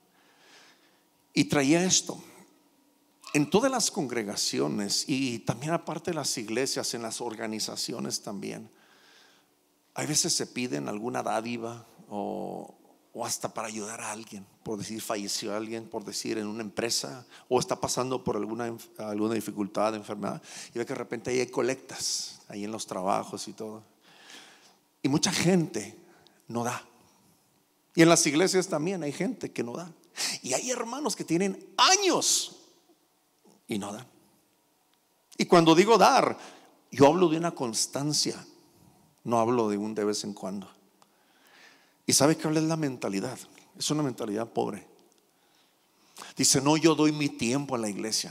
Y traía esto. En todas las congregaciones y también aparte de las iglesias, en las organizaciones también, hay veces se piden alguna dádiva o, o hasta para ayudar a alguien, por decir falleció alguien, por decir en una empresa, o está pasando por alguna, alguna dificultad, enfermedad, y ve que de repente ahí hay colectas, ahí en los trabajos y todo. Y mucha gente no da. Y en las iglesias también hay gente que no da. Y hay hermanos que tienen años y no dan. Y cuando digo dar, yo hablo de una constancia, no hablo de un de vez en cuando. Y sabe que es la mentalidad, es una mentalidad pobre. Dice, no, yo doy mi tiempo a la iglesia.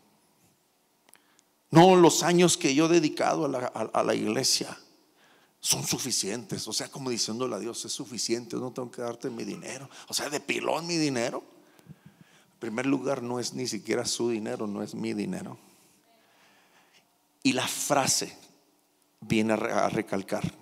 No, los años que yo he dedicado a la, a, a la iglesia son suficientes. O sea, como diciéndole a Dios, es suficiente, no tengo que darte mi dinero. O sea, de pilón mi dinero. En primer lugar, no es ni siquiera su dinero, no es mi dinero. Y la frase viene a recalcar: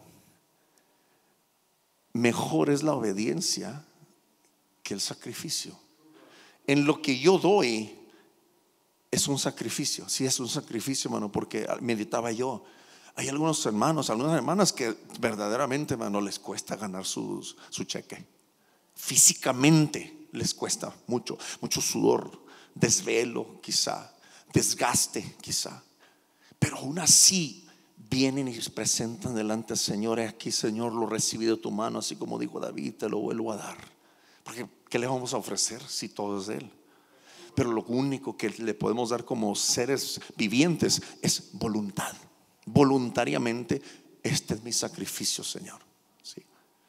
mejor es la obediencia que el sacrificio. En lo que yo doy es un sacrificio. Sí, es un sacrificio, hermano, porque meditaba yo, hay algunos hermanos, algunas hermanas que verdaderamente, hermano, les cuesta ganar sus, su cheque. Físicamente les cuesta mucho, mucho sudor, desvelo quizá, desgaste quizá, pero aún así vienen y se presentan delante del Señor. Aquí, Señor, lo recibí de tu mano, así como dijo David, te lo vuelvo a dar. Porque ¿qué le vamos a ofrecer si todo es de Él? Pero lo único que le podemos dar como seres vivientes es voluntad. Voluntariamente, este es mi sacrificio, Señor. ¿Sí?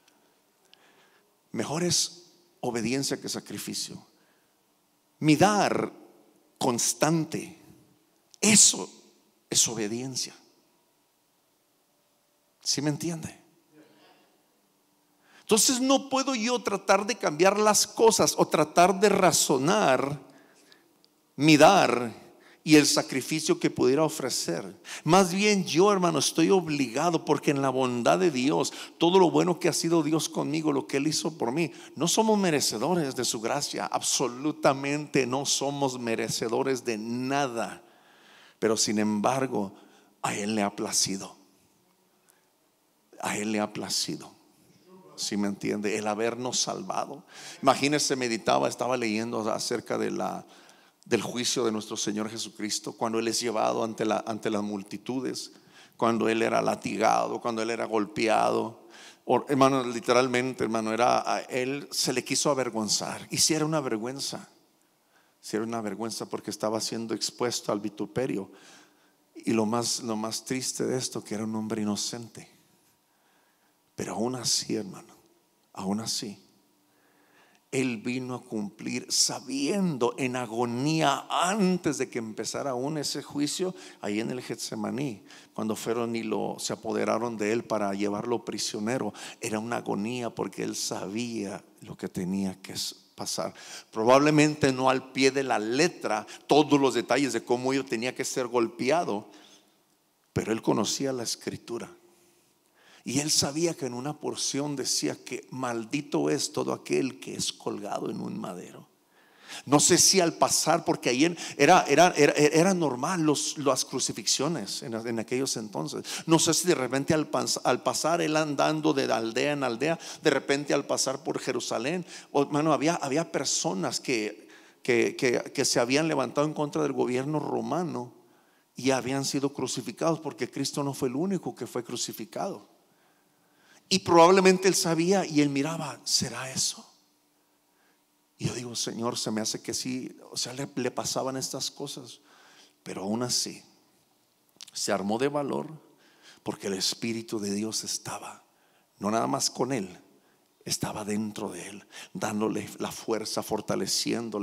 Mejor es obediencia que sacrificio. Mi dar constante, eso es obediencia. ¿Sí me entiende? Entonces no puedo yo tratar de cambiar las cosas o tratar de razonar mi dar y el sacrificio que pudiera ofrecer. Más bien yo, hermano, estoy obligado, porque en la bondad de Dios, todo lo bueno que ha sido Dios conmigo, lo que Él hizo por mí, no somos merecedores de su gracia. Absolutamente no somos merecedores de nada. Pero sin embargo, a Él le ha placido. A Él le ha placido. ¿Sí me entiende? El habernos salvado. Imagínese, meditaba, estaba leyendo acerca de la del juicio de nuestro Señor Jesucristo, cuando Él es llevado ante, la, ante las multitudes, cuando Él era latigado, cuando Él era golpeado. O, hermano, literalmente, hermano, era a Él se le quiso avergonzar. Y si era una vergüenza, si era una vergüenza, porque estaba siendo expuesto al vituperio. Y lo más, lo más triste de esto, que era un hombre inocente. Pero aún así, hermano, aún así, Él vino a cumplir, sabiendo, en agonía, antes de que empezara aún ese juicio, ahí en el Getsemaní, cuando fueron y lo, se apoderaron de Él para llevarlo prisionero. Era una agonía, porque Él sabía lo que tenía que pasar. Probablemente no al pie de la letra todos los detalles de cómo yo tenía que ser golpeado, pero Él conocía la Escritura. Y Él sabía que en una porción decía que maldito es todo aquel que es colgado en un madero. No sé si al pasar, porque ahí era, era, era, era normal los, las crucifixiones en, en aquellos entonces. No sé si de repente al, al pasar Él andando de aldea en aldea, de repente al pasar por Jerusalén, o, hermano, había, había personas que, que, que, que se habían levantado en contra del gobierno romano y habían sido crucificados, porque Cristo no fue el único que fue crucificado. Y probablemente Él sabía y Él miraba, ¿será eso? Y yo digo, Señor, se me hace que sí. O sea, le, le pasaban estas cosas, pero aún así se armó de valor, porque el Espíritu de Dios estaba, no nada más con Él, estaba dentro de Él, dándole la fuerza, fortaleciéndole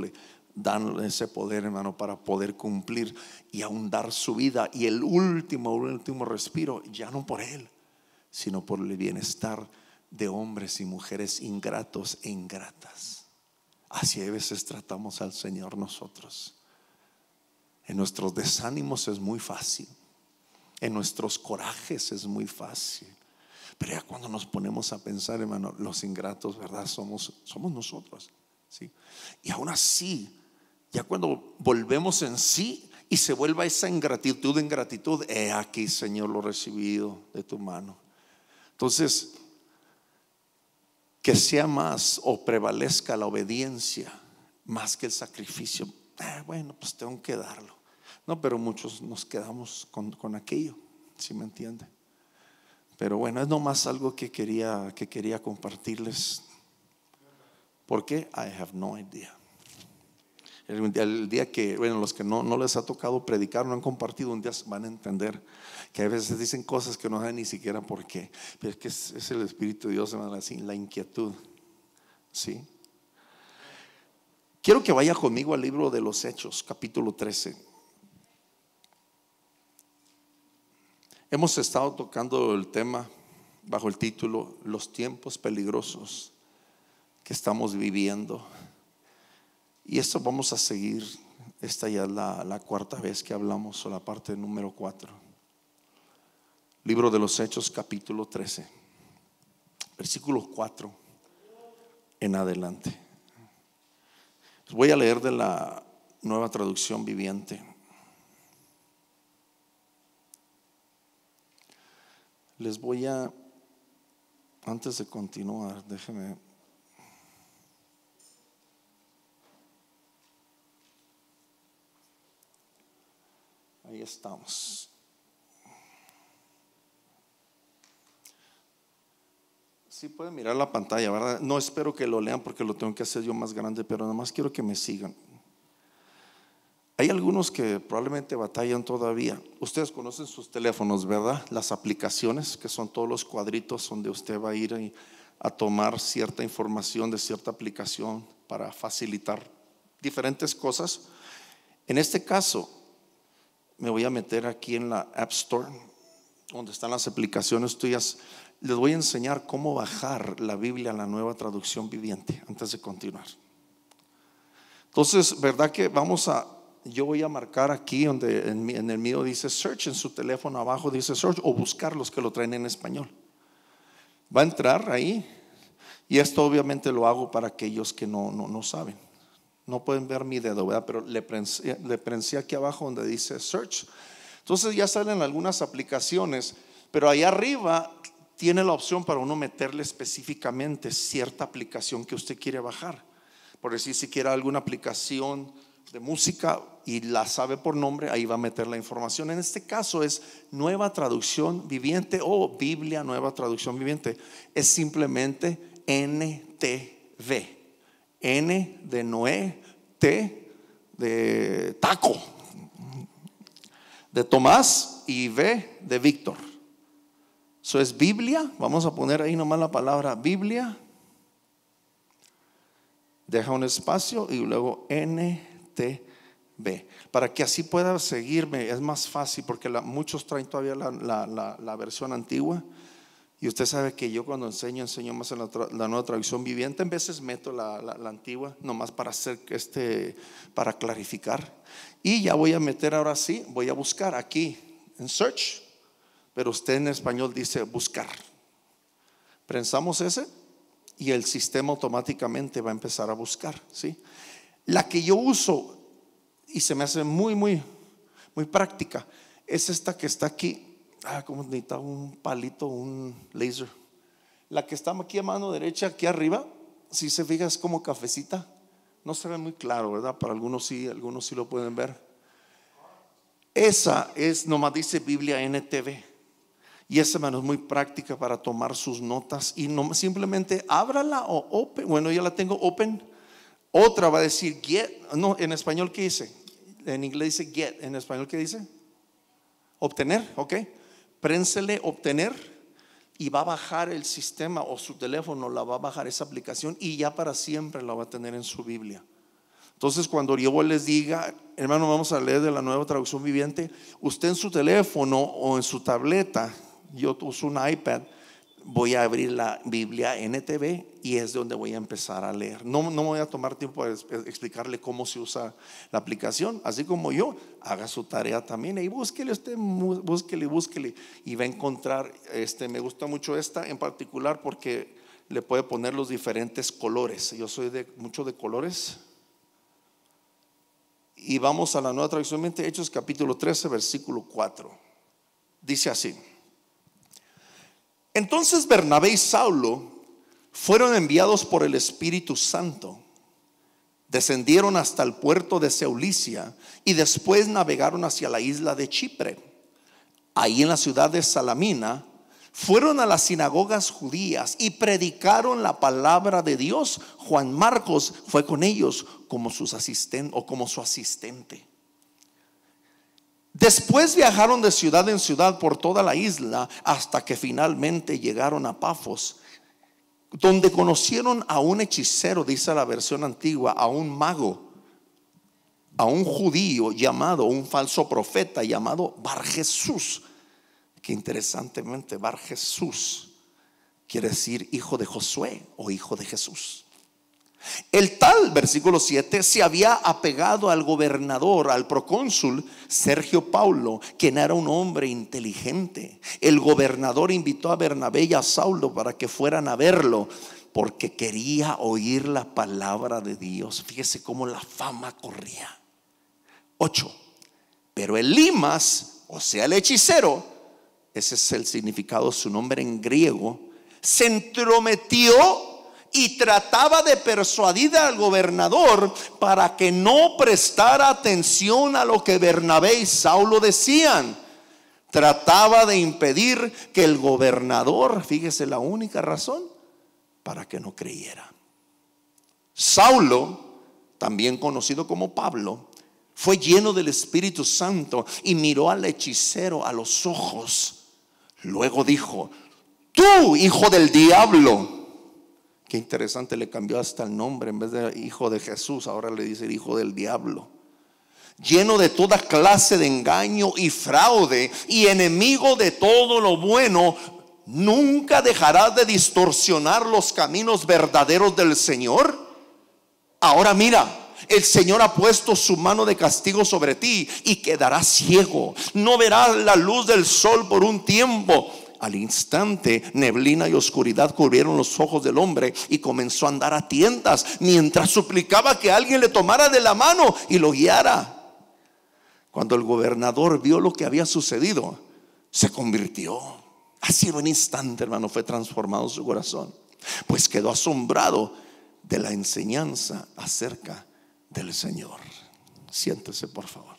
dan ese poder, hermano, para poder cumplir y aún dar su vida y el último, último respiro, ya no por él, sino por el bienestar de hombres y mujeres ingratos e ingratas. Así a veces tratamos al Señor nosotros. En nuestros desánimos es muy fácil, en nuestros corajes es muy fácil, pero ya cuando nos ponemos a pensar, hermano, los ingratos, ¿verdad? Somos, somos nosotros, ¿sí? Y aún así, ya cuando volvemos en sí y se vuelva esa ingratitud en gratitud, he aquí, Señor, lo recibido de tu mano. Entonces, que sea más o prevalezca la obediencia más que el sacrificio. Eh, bueno, pues tengo que darlo. No, pero muchos nos quedamos con, con aquello, ¿sí me entiende? Pero bueno, es nomás algo que quería, que quería compartirles. ¿Por qué? I have no idea. El, el día que, bueno, los que no, no les ha tocado predicar, no han compartido, un día van a entender que a veces dicen cosas que no saben ni siquiera por qué. Pero es que es, es el Espíritu de Dios, así, la inquietud, ¿sí? Quiero que vaya conmigo al libro de los Hechos, capítulo trece. Hemos estado tocando el tema bajo el título Los tiempos peligrosos que estamos viviendo. Y esto vamos a seguir. Esta ya es la, la cuarta vez que hablamos, o la parte número cuatro. Libro de los Hechos, capítulo trece, versículo cuatro en adelante. Voy a leer de la Nueva Traducción Viviente. Les voy a, antes de continuar, déjenme. Ahí estamos. Sí, pueden mirar la pantalla, ¿verdad? No espero que lo lean porque lo tengo que hacer yo más grande, pero nada más quiero que me sigan. Hay algunos que probablemente batallan todavía. Ustedes conocen sus teléfonos, ¿verdad? Las aplicaciones, que son todos los cuadritos donde usted va a ir a tomar cierta información de cierta aplicación para facilitar diferentes cosas. En este caso, me voy a meter aquí en la App Store, donde están las aplicaciones tuyas. Les voy a enseñar cómo bajar la Biblia a la Nueva Traducción Viviente antes de continuar. Entonces, ¿verdad que vamos a, yo voy a marcar aquí donde en, en el mío dice search, en su teléfono abajo dice search, o buscar los que lo traen en español. Va a entrar ahí, y esto obviamente lo hago para aquellos que no, no, no saben. No pueden ver mi dedo, ¿verdad? Pero le prensé, le prensé aquí abajo donde dice search. Entonces ya salen algunas aplicaciones, pero ahí arriba tiene la opción para uno meterle específicamente cierta aplicación que usted quiere bajar. Por decir, si quiere alguna aplicación de música y la sabe por nombre, ahí va a meter la información. En este caso es Nueva Traducción Viviente o Biblia Nueva Traducción Viviente. Es simplemente N T V. N de Noé, T de taco, de Tomás, y V de Víctor. Eso es Biblia. Vamos a poner ahí nomás la palabra Biblia, deja un espacio y luego N T V, para que así pueda seguirme. Es más fácil porque la, muchos traen todavía la, la, la, la versión antigua. Y usted sabe que yo cuando enseño, enseño más en la, la Nueva Traducción Viviente. En veces meto la, la, la antigua, nomás para hacer este, para clarificar. Y ya voy a meter ahora sí, voy a buscar aquí en search, pero usted en español dice buscar. Prensamos ese y el sistema automáticamente va a empezar a buscar, ¿sí? La que yo uso y se me hace muy, muy, muy práctica es esta que está aquí. Ah, como necesita un palito, un laser. La que está aquí a mano derecha, aquí arriba, si se fija es como cafecita. No se ve muy claro, ¿verdad? Para algunos sí, algunos sí lo pueden ver. Esa es, nomás dice Biblia N T V. Y esa, hermano, es muy práctica para tomar sus notas. Y no, simplemente ábrala o open. Bueno, ya la tengo open. Otra va a decir get. No, en español, ¿qué dice? En inglés dice get. ¿En español qué dice? Obtener, ok. Prénsele obtener y va a bajar el sistema, o su teléfono la va a bajar esa aplicación, y ya para siempre la va a tener en su Biblia. Entonces cuando yo les diga, hermano, vamos a leer de la Nueva Traducción Viviente, usted en su teléfono o en su tableta, yo uso un iPad, voy a abrir la Biblia N T V y es donde voy a empezar a leer. No, no me voy a tomar tiempo de explicarle cómo se usa la aplicación. Así como yo, haga su tarea también y búsquele usted, búsquele, búsquele y va a encontrar. Este, me gusta mucho esta en particular porque le puede poner los diferentes colores. Yo soy de mucho de colores. Y vamos a la Nueva Traducción Viviente, Hechos capítulo trece, versículo cuatro. Dice así: entonces Bernabé y Saulo fueron enviados por el Espíritu Santo, descendieron hasta el puerto de Ceulicia y después navegaron hacia la isla de Chipre. Ahí en la ciudad de Salamina fueron a las sinagogas judías y predicaron la palabra de Dios. Juan Marcos fue con ellos como sus asistentes o como su asistente. Después viajaron de ciudad en ciudad por toda la isla hasta que finalmente llegaron a Pafos, donde conocieron a un hechicero, dice la versión antigua, a un mago, a un judío llamado, un falso profeta llamado Bar Jesús, que interesantemente Bar Jesús quiere decir hijo de Josué o hijo de Jesús. El tal, versículo siete, se había apegado al gobernador, al procónsul Sergio Paulo, quien era un hombre inteligente. El gobernador invitó a Bernabé y a Saulo para que fueran a verlo, porque quería oír la palabra de Dios. Fíjese cómo la fama corría. Ocho. Pero Elimas, o sea el hechicero, ese es el significado de su nombre en griego, se entrometió y trataba de persuadir al gobernador para que no prestara atención a lo que Bernabé y Saulo decían. Trataba de impedir que el gobernador, fíjese la única razón, para que no creyera. Saulo, también conocido como Pablo, fue lleno del Espíritu Santo y miró al hechicero a los ojos. Luego dijo: tú, hijo del diablo. Qué interesante, le cambió hasta el nombre. En vez de hijo de Jesús, ahora le dice el hijo del diablo. Lleno de toda clase de engaño y fraude y enemigo de todo lo bueno, ¿nunca dejarás de distorsionar los caminos verdaderos del Señor? Ahora mira, el Señor ha puesto su mano de castigo sobre ti y quedarás ciego. No verás la luz del sol por un tiempo. Al instante, neblina y oscuridad cubrieron los ojos del hombre y comenzó a andar a tientas mientras suplicaba que alguien le tomara de la mano y lo guiara. Cuando el gobernador vio lo que había sucedido, se convirtió. Así en un instante, hermano, fue transformado su corazón, pues quedó asombrado de la enseñanza acerca del Señor. Siéntese, por favor.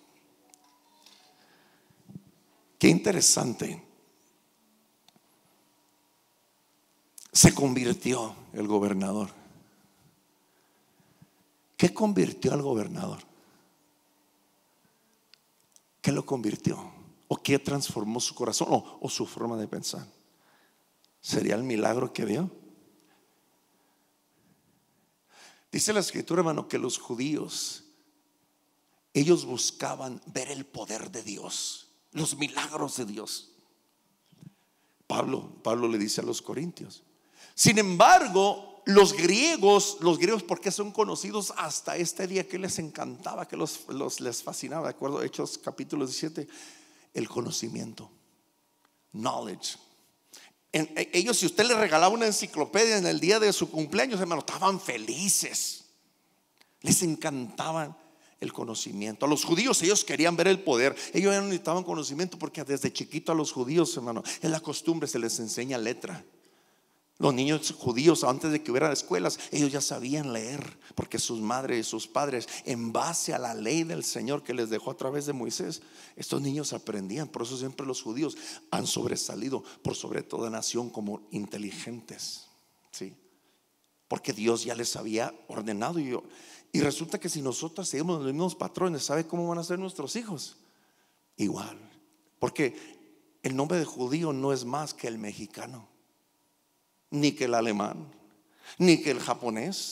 Qué interesante. Se convirtió el gobernador. ¿Qué convirtió al gobernador? ¿Qué lo convirtió? ¿O qué transformó su corazón o, o su forma de pensar? ¿Sería el milagro que vio? Dice la escritura, hermano, que los judíos, ellos buscaban ver el poder de Dios, los milagros de Dios. Pablo, Pablo le dice a los corintios. Sin embargo, los griegos, los griegos, ¿por qué son conocidos hasta este día? Que les encantaba, que los, los les fascinaba, de acuerdo a Hechos capítulo diecisiete, el conocimiento, knowledge. En, ellos, si usted les regalaba una enciclopedia en el día de su cumpleaños, hermano, estaban felices. Les encantaba el conocimiento. A los judíos, ellos querían ver el poder. Ellos ya no necesitaban conocimiento porque desde chiquito a los judíos, hermano, en la costumbre se les enseña letra. Los niños judíos, antes de que hubiera escuelas, ellos ya sabían leer, porque sus madres y sus padres, en base a la ley del Señor que les dejó a través de Moisés, estos niños aprendían. Por eso siempre los judíos han sobresalido por sobre toda nación como inteligentes, ¿sí? Porque Dios ya les había ordenado. Y, yo, y resulta que si nosotros seguimos los mismos patrones, ¿sabe cómo van a ser nuestros hijos? Igual. Porque el nombre de judío no es más que el mexicano, ni que el alemán, ni que el japonés,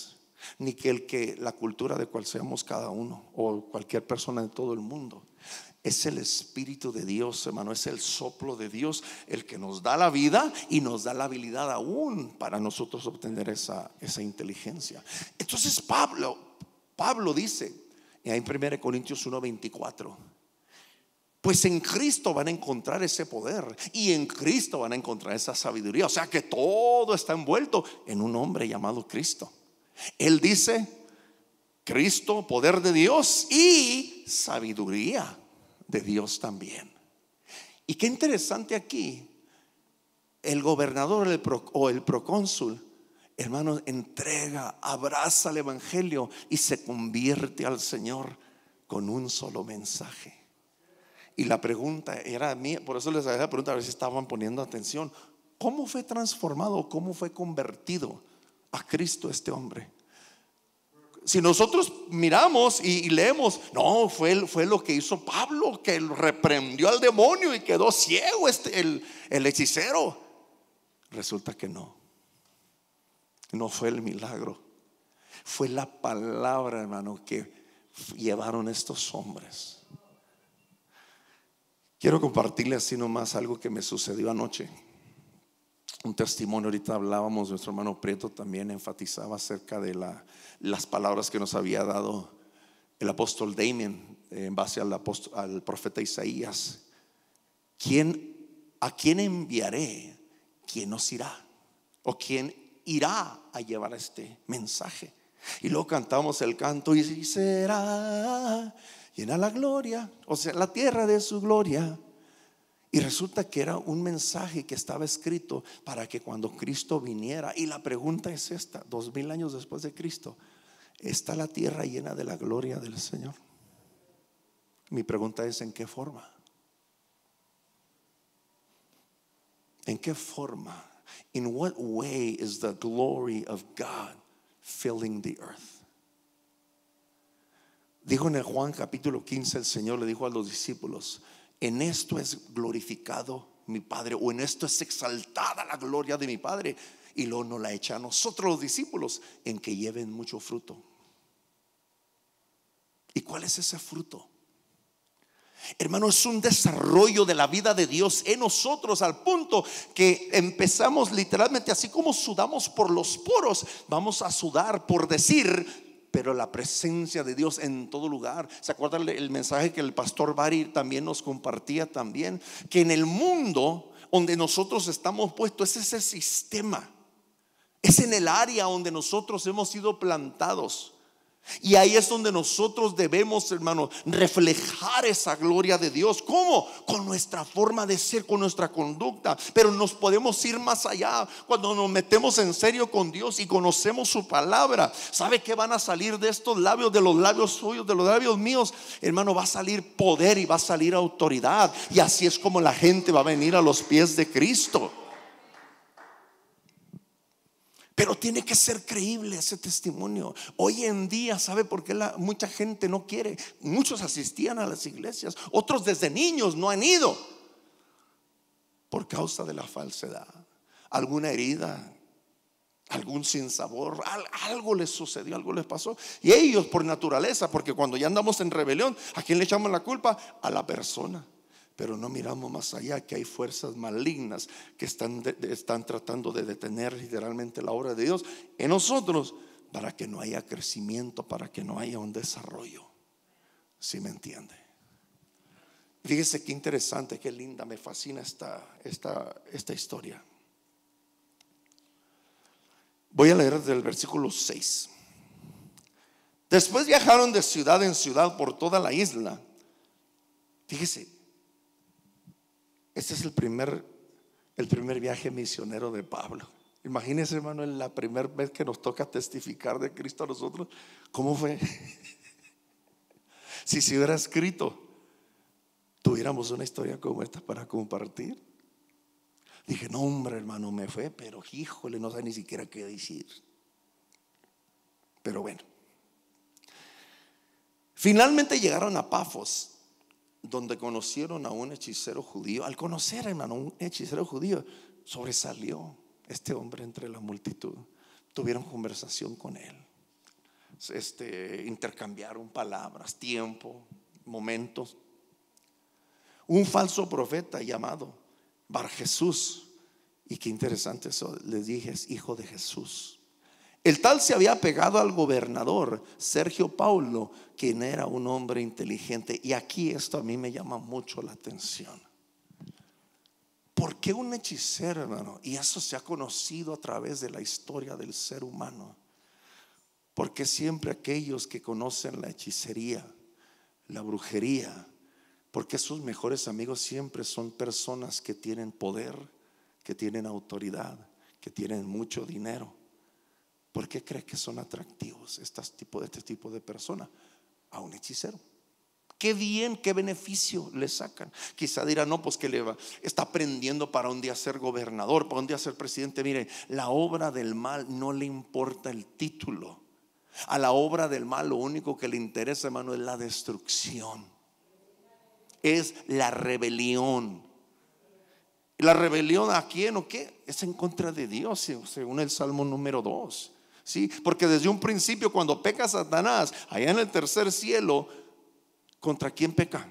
ni que el que la cultura de cual seamos cada uno o cualquier persona de todo el mundo. Es el Espíritu de Dios, hermano, es el soplo de Dios el que nos da la vida y nos da la habilidad aún para nosotros obtener esa, esa inteligencia. Entonces Pablo, Pablo dice en primera Corintios uno veinticuatro, pues en Cristo van a encontrar ese poder y en Cristo van a encontrar esa sabiduría. O sea que todo está envuelto en un hombre llamado Cristo. Él dice Cristo, poder de Dios y sabiduría de Dios también. Y qué interesante aquí, el gobernador el pro, o el procónsul, hermano, entrega, abraza el evangelio y se convierte al Señor con un solo mensaje. Y la pregunta era mía, por eso les hacía la pregunta, a ver si estaban poniendo atención. ¿Cómo fue transformado? ¿Cómo fue convertido a Cristo este hombre? Si nosotros miramos y, y leemos, no, fue, fue lo que hizo Pablo, que reprendió al demonio y quedó ciego este, el, el hechicero. Resulta que no, no fue el milagro, fue la palabra, hermano, que llevaron estos hombres. Quiero compartirle así nomás algo que me sucedió anoche. Un testimonio, ahorita hablábamos, nuestro hermano Prieto también enfatizaba acerca de la, las palabras que nos había dado el apóstol Damien en base al, apóstol, al profeta Isaías. ¿Quién, ¿A quién enviaré? ¿Quién nos irá? ¿O quién irá a llevar este mensaje? Y luego cantamos el canto y será llena la gloria, o sea, la tierra de su gloria. Y resulta que era un mensaje que estaba escrito para que cuando Cristo viniera. Y la pregunta es esta: dos mil años después de Cristo, ¿está la tierra llena de la gloria del Señor? Mi pregunta es: ¿en qué forma? ¿En qué forma? In what way is the glory of God filling the earth? Dijo en el Juan capítulo quince, el Señor le dijo a los discípulos: en esto es glorificado mi Padre, o en esto es exaltada la gloria de mi Padre. Y luego nos la echa a nosotros los discípulos, en que lleven mucho fruto. ¿Y cuál es ese fruto? Hermano, es un desarrollo de la vida de Dios en nosotros, al punto que empezamos literalmente, así como sudamos por los poros, vamos a sudar por decir, pero la presencia de Dios en todo lugar. ¿Se acuerdan el mensaje que el pastor Bari también nos compartía también? Que en el mundo donde nosotros estamos puestos es ese sistema, es en el área donde nosotros hemos sido plantados. Y ahí es donde nosotros debemos, hermano, reflejar esa gloria de Dios. ¿Cómo? Con nuestra forma de ser, con nuestra conducta. Pero nos podemos ir más allá cuando nos metemos en serio con Dios y conocemos su palabra. ¿Sabe qué van a salir de estos labios, de los labios suyos, de los labios míos? Hermano, va a salir poder y va a salir autoridad. Y así es como la gente va a venir a los pies de Cristo. Pero tiene que ser creíble ese testimonio. Hoy en día, ¿sabe por qué la, mucha gente no quiere? Muchos asistían a las iglesias, otros desde niños no han ido por causa de la falsedad. Alguna herida, algún sinsabor, algo les sucedió, algo les pasó. Y ellos por naturaleza, porque cuando ya andamos en rebelión, ¿a quién le echamos la culpa? A la persona. Pero no miramos más allá, que hay fuerzas malignas que están, de, están tratando de detener literalmente la obra de Dios en nosotros, para que no haya crecimiento, para que no haya un desarrollo. ¿Sí me entiende? Fíjese qué interesante, qué linda, me fascina esta, esta, esta historia. Voy a leer desde el versículo seis. Después viajaron de ciudad en ciudad por toda la isla. Fíjese, este es el primer, el primer viaje misionero de Pablo. Imagínense, hermano, en la primera vez que nos toca testificar de Cristo a nosotros. ¿Cómo fue? Si se hubiera escrito, tuviéramos una historia como esta para compartir. Dije, no, hombre, hermano, me fue, pero híjole, no sé ni siquiera qué decir. Pero bueno, finalmente llegaron a Pafos, donde conocieron a un hechicero judío. Al conocer, hermano, un hechicero judío, sobresalió este hombre entre la multitud. Tuvieron conversación con él. este, intercambiaron palabras, tiempo, momentos. Un falso profeta llamado Bar Jesús, y qué interesante eso, les dije, es hijo de Jesús. El tal se había pegado al gobernador Sergio Paulo, quien era un hombre inteligente. Y aquí esto a mí me llama mucho la atención. ¿Por qué un hechicero, hermano? Y eso se ha conocido a través de la historia del ser humano. Porque siempre aquellos que conocen la hechicería, la brujería, porque sus mejores amigos siempre son personas que tienen poder, que tienen autoridad, que tienen mucho dinero. ¿Por qué cree que son atractivos estas tipo, este tipo de personas? A un hechicero. Qué bien, qué beneficio le sacan. Quizá dirá, no, pues que le va, está aprendiendo para un día ser gobernador, para un día ser presidente. Mire, la obra del mal no le importa el título. A la obra del mal lo único que le interesa, hermano, es la destrucción, es la rebelión. ¿La rebelión a quién o qué? Es en contra de Dios, según el Salmo número dos. Sí, porque desde un principio, cuando peca Satanás allá en el tercer cielo, ¿contra quién peca?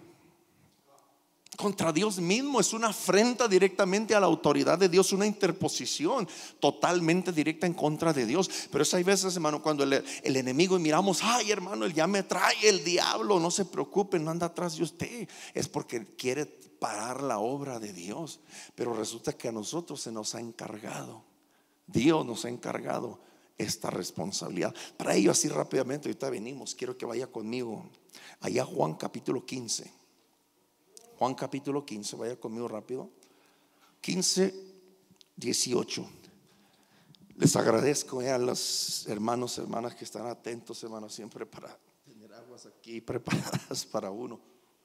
Contra Dios mismo. Es una afrenta directamente a la autoridad de Dios, una interposición totalmente directa en contra de Dios. Pero es hay veces, hermano, cuando el, el enemigo y miramos, ay, hermano, él ya me trae el diablo. No se preocupe, no anda atrás de usted. Es porque quiere parar la obra de Dios. Pero resulta que a nosotros se nos ha encargado, Dios nos ha encargado esta responsabilidad. Para ello, así rápidamente, ahorita venimos, quiero que vaya conmigo allá Juan capítulo quince. Juan capítulo quince, vaya conmigo rápido. quince, dieciocho. Les agradezco a los hermanos, hermanas que están atentos, hermanos, siempre para tener aguas aquí preparadas para uno.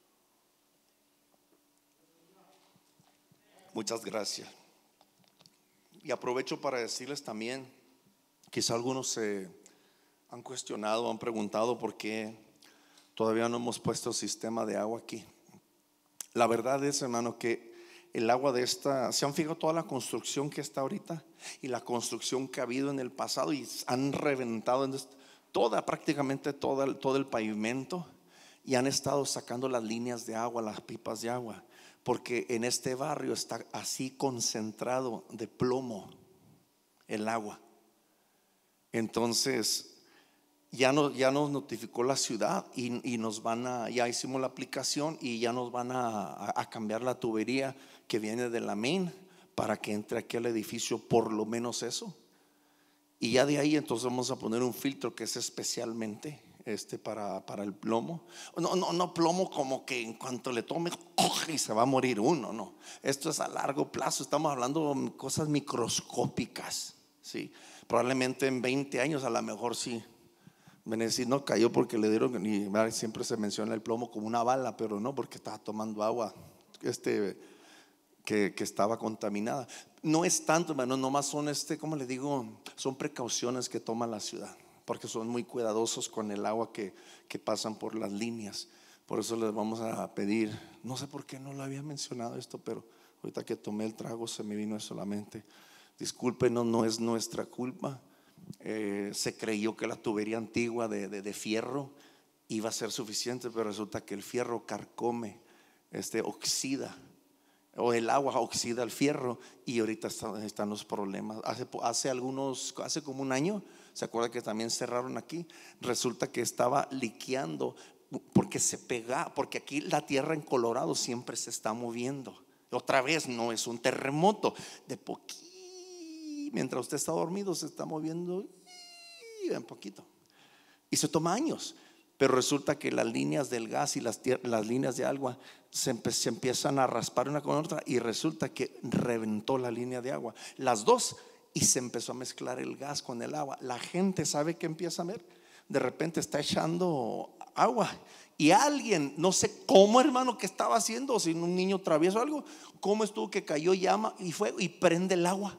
Muchas gracias. Y aprovecho para decirles también, quizá algunos se han cuestionado, han preguntado por qué todavía no hemos puesto sistema de agua aquí. La verdad es, hermano, que el agua de esta, se han fijado toda la construcción que está ahorita y la construcción que ha habido en el pasado, y han reventado toda, prácticamente toda, todo el pavimento, y han estado sacando las líneas de agua, las pipas de agua, porque en este barrio está así concentrado de plomo el agua. Entonces ya nos, ya nos notificó la ciudad y, y nos van a, ya hicimos la aplicación y ya nos van a, a, a cambiar la tubería que viene de la main para que entre aquí al edificio, por lo menos eso. Y ya de ahí entonces vamos a poner un filtro que es especialmente este para, para el plomo. No, no, no plomo como que en cuanto le tome y se va a morir uno, no. Esto es a largo plazo, estamos hablando de cosas microscópicas, ¿sí? Probablemente en veinte años a lo mejor sí. Decir, no cayó porque le dieron, y siempre se menciona el plomo como una bala, pero no, porque estaba tomando agua este, que, que estaba contaminada. No es tanto, hermano, nomás son este, como le digo, son precauciones que toma la ciudad, porque son muy cuidadosos con el agua que, que pasan por las líneas. Por eso les vamos a pedir, no sé por qué no lo había mencionado esto, pero ahorita que tomé el trago se me vino eso a la mente. Discúlpenos, no es nuestra culpa. Eh, se creyó que la tubería antigua de, de, de fierro iba a ser suficiente, pero resulta que el fierro carcome, este, oxida, o el agua oxida el fierro, y ahorita están, están los problemas. Hace, hace algunos, hace como un año, ¿se acuerda que también cerraron aquí? Resulta que estaba liqueando porque se pega, porque aquí la tierra en Colorado siempre se está moviendo. Otra vez no es un terremoto, de poquito. Mientras usted está dormido se está moviendo un poquito y se toma años, pero resulta que las líneas del gas y las, las líneas de agua se, se empiezan a raspar una con otra, y resulta que reventó la línea de agua, las dos, y se empezó a mezclar el gas con el agua. La gente sabe que empieza a ver, de repente está echando agua y alguien, no sé cómo, hermano, que estaba haciendo, si un niño travieso o algo, cómo estuvo que cayó llama y fuego y prende el agua.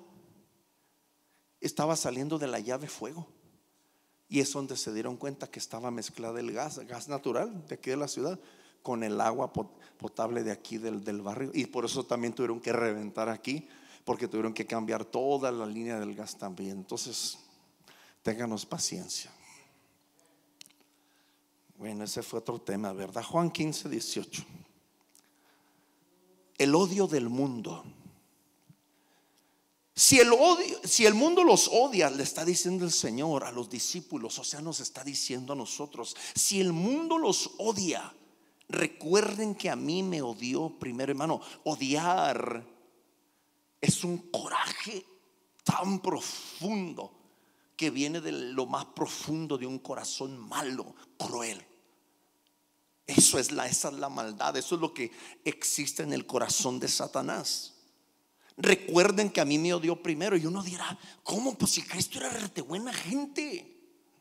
Estaba saliendo de la llave fuego, y es donde se dieron cuenta que estaba mezclada el gas, gas natural de aquí de la ciudad, con el agua potable de aquí del, del barrio. Y por eso también tuvieron que reventar aquí, porque tuvieron que cambiar toda la línea del gas también. Entonces, ténganos paciencia. Bueno, ese fue otro tema, ¿verdad? Juan quince, dieciocho. El odio del mundo. Si el odio, si el mundo los odia, le está diciendo el Señor a los discípulos, o sea, nos está diciendo a nosotros, si el mundo los odia, recuerden que a mí me odió primero, hermano. Odiar es un coraje tan profundo que viene de lo más profundo de un corazón malo, cruel. Eso es la, esa es la maldad, eso es lo que existe en el corazón de Satanás. Recuerden que a mí me odió primero. Y uno dirá, ¿cómo? Pues si Cristo era de buena gente.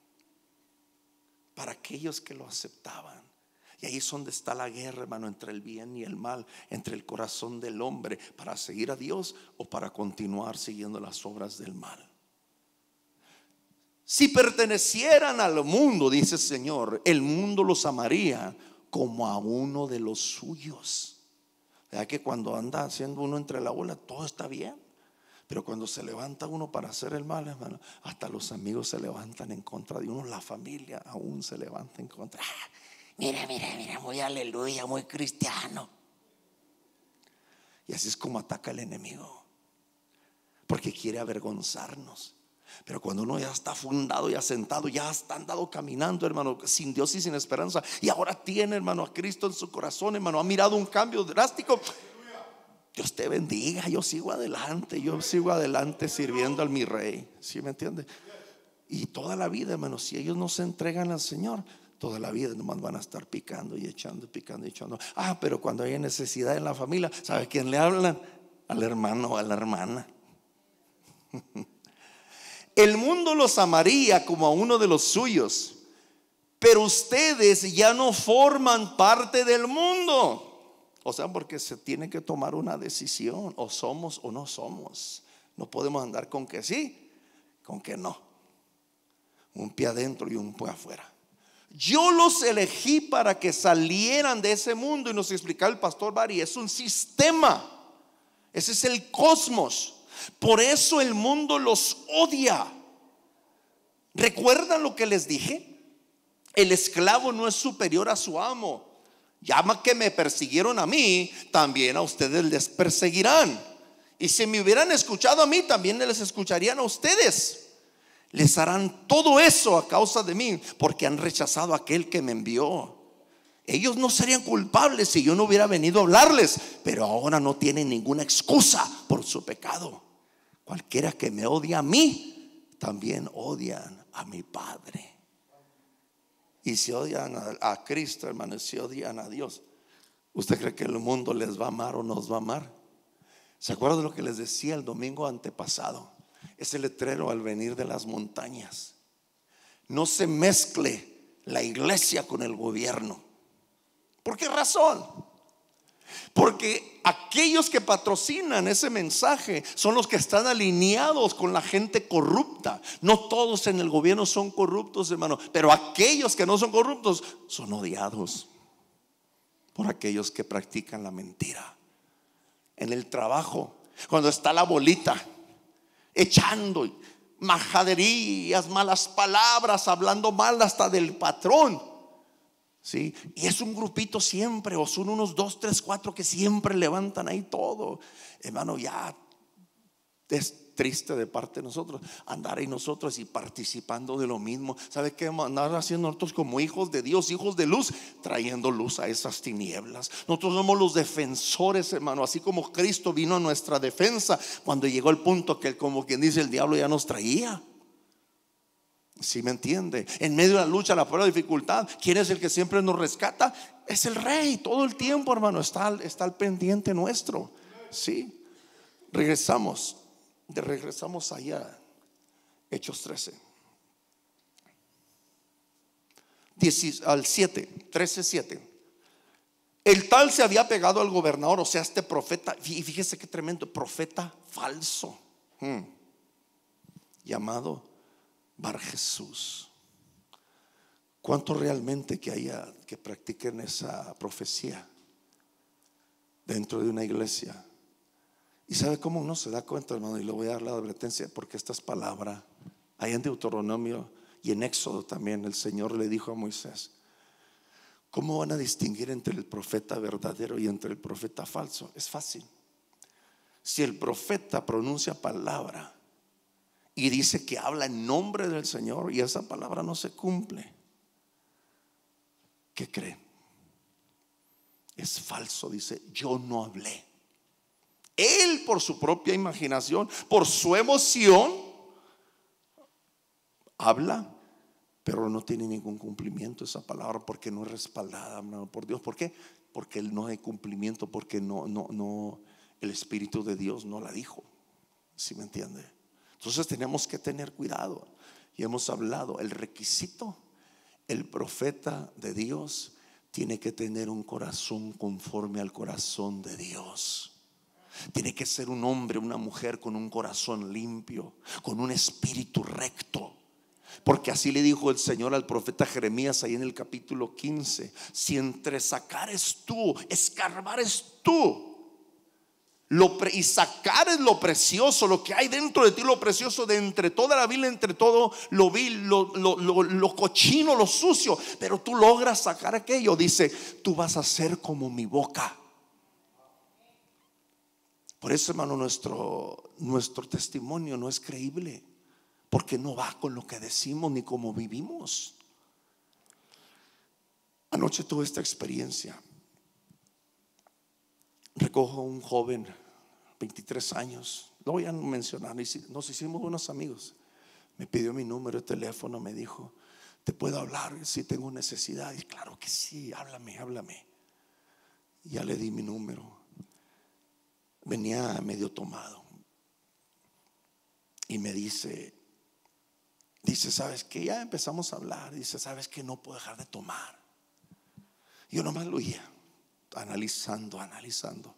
Para aquellos que lo aceptaban. Y ahí es donde está la guerra, hermano, entre el bien y el mal, entre el corazón del hombre, para seguir a Dios o para continuar siguiendo las obras del mal. Si pertenecieran al mundo, dice el Señor, el mundo los amaría como a uno de los suyos. ¿Verdad que cuando anda haciendo uno entre la ola todo está bien? Pero cuando se levanta uno para hacer el mal, hermano, hasta los amigos se levantan en contra de uno. La familia aún se levanta en contra. Ah, mira, mira, mira, muy aleluya, muy cristiano. Y así es como ataca el enemigo, porque quiere avergonzarnos. Pero cuando uno ya está fundado y asentado, ya está andado caminando, hermano, sin Dios y sin esperanza, y ahora tiene, hermano, a Cristo en su corazón, hermano, ha mirado un cambio drástico. Dios te bendiga, yo sigo adelante, yo sigo adelante sirviendo al mi rey. ¿Sí me entiende? Y toda la vida, hermano, si ellos no se entregan al Señor, toda la vida nomás van a estar picando y echando, picando y echando. Ah, pero cuando hay necesidad en la familia, ¿sabe quién le hablan? Al hermano o a la hermana. El mundo los amaría como a uno de los suyos, pero ustedes ya no forman parte del mundo. O sea, porque se tiene que tomar una decisión, o somos o no somos. No podemos andar con que sí, con que no. Un pie adentro y un pie afuera. Yo los elegí para que salieran de ese mundo. Y nos explicaba el pastor Bari, es un sistema. Ese es el cosmos. Por eso el mundo los odia. ¿Recuerdan lo que les dije? El esclavo no es superior a su amo. Llama que me persiguieron a mí, también a ustedes les perseguirán. Y si me hubieran escuchado a mí, también les escucharían a ustedes. Les harán todo eso a causa de mí, porque han rechazado a aquel que me envió. Ellos no serían culpables si yo no hubiera venido a hablarles, pero ahora no tienen ninguna excusa por su pecado. Cualquiera que me odia a mí, también odian a mi Padre. Y si odian a, a Cristo, hermano, si odian a Dios, ¿usted cree que el mundo les va a amar o nos va a amar? ¿Se acuerdan de lo que les decía el domingo antepasado? Ese letrero al venir de las montañas. No se mezcle la iglesia con el gobierno. ¿Por qué razón? Porque aquellos que patrocinan ese mensaje son los que están alineados con la gente corrupta. No todos en el gobierno son corruptos, hermano, pero aquellos que no son corruptos son odiados por aquellos que practican la mentira. En el trabajo, cuando está la bolita echando majaderías, malas palabras, hablando mal hasta del patrón. Sí, y es un grupito siempre, o son unos dos, tres, cuatro que siempre levantan ahí todo. Hermano, ya es triste de parte de nosotros andar ahí nosotros y participando de lo mismo. ¿Sabe qué? Andar haciendo nosotros como hijos de Dios, hijos de luz, trayendo luz a esas tinieblas. Nosotros somos los defensores, hermano, así como Cristo vino a nuestra defensa cuando llegó el punto que, como quien dice, el diablo ya nos traía. ¿Sí me entiende? En medio de la lucha, la prueba, la dificultad, ¿quién es el que siempre nos rescata? Es el Rey. Todo el tiempo, hermano, está, está al pendiente nuestro. Sí. Regresamos. De regresamos allá. Hechos trece. Al siete, trece, siete. El tal se había pegado al gobernador, o sea, este profeta. Y fíjese qué tremendo, profeta falso, hmm. llamado Bar Jesús. ¿Cuánto realmente que haya que practiquen esa profecía dentro de una iglesia? Y sabe cómo uno se da cuenta, hermano, y le voy a dar la advertencia, porque esta es palabra. Ahí en Deuteronomio y en Éxodo también el Señor le dijo a Moisés: ¿Cómo van a distinguir entre el profeta verdadero y entre el profeta falso? Es fácil. Si el profeta pronuncia palabra y dice que habla en nombre del Señor y esa palabra no se cumple, ¿qué creen? Es falso. Dice: yo no hablé. Él, por su propia imaginación, por su emoción, habla, pero no tiene ningún cumplimiento esa palabra, porque no es respaldada, hermano, por Dios. ¿Por qué? Porque no hay cumplimiento, porque no, no, no, el Espíritu de Dios no la dijo. ¿Sí me entiende? Entonces tenemos que tener cuidado. Y hemos hablado, el requisito: el profeta de Dios tiene que tener un corazón conforme al corazón de Dios. Tiene que ser un hombre, una mujer con un corazón limpio, con un espíritu recto. Porque así le dijo el Señor al profeta Jeremías ahí en el capítulo quince: si entre sacares tú, escarbares tú lo pre, y sacares lo precioso, lo que hay dentro de ti, lo precioso de entre toda la vil, entre todo lo vil, lo, lo, lo, lo cochino, lo sucio, pero tú logras sacar aquello, dice: tú vas a ser como mi boca. Por eso, hermano, nuestro, nuestro testimonio no es creíble, porque no va con lo que decimos ni como vivimos. Anoche tuve esta experiencia. Recojo a un joven, veintitrés años, lo voy a mencionar, nos hicimos buenos amigos. Me pidió mi número de teléfono, me dijo: ¿te puedo hablar si tengo necesidad? Y claro que sí, háblame, háblame. Y ya le di mi número. Venía medio tomado y me dice, dice: ¿sabes qué? Ya empezamos a hablar. Dice: ¿sabes qué? No puedo dejar de tomar. Yo nomás lo oía, analizando, analizando.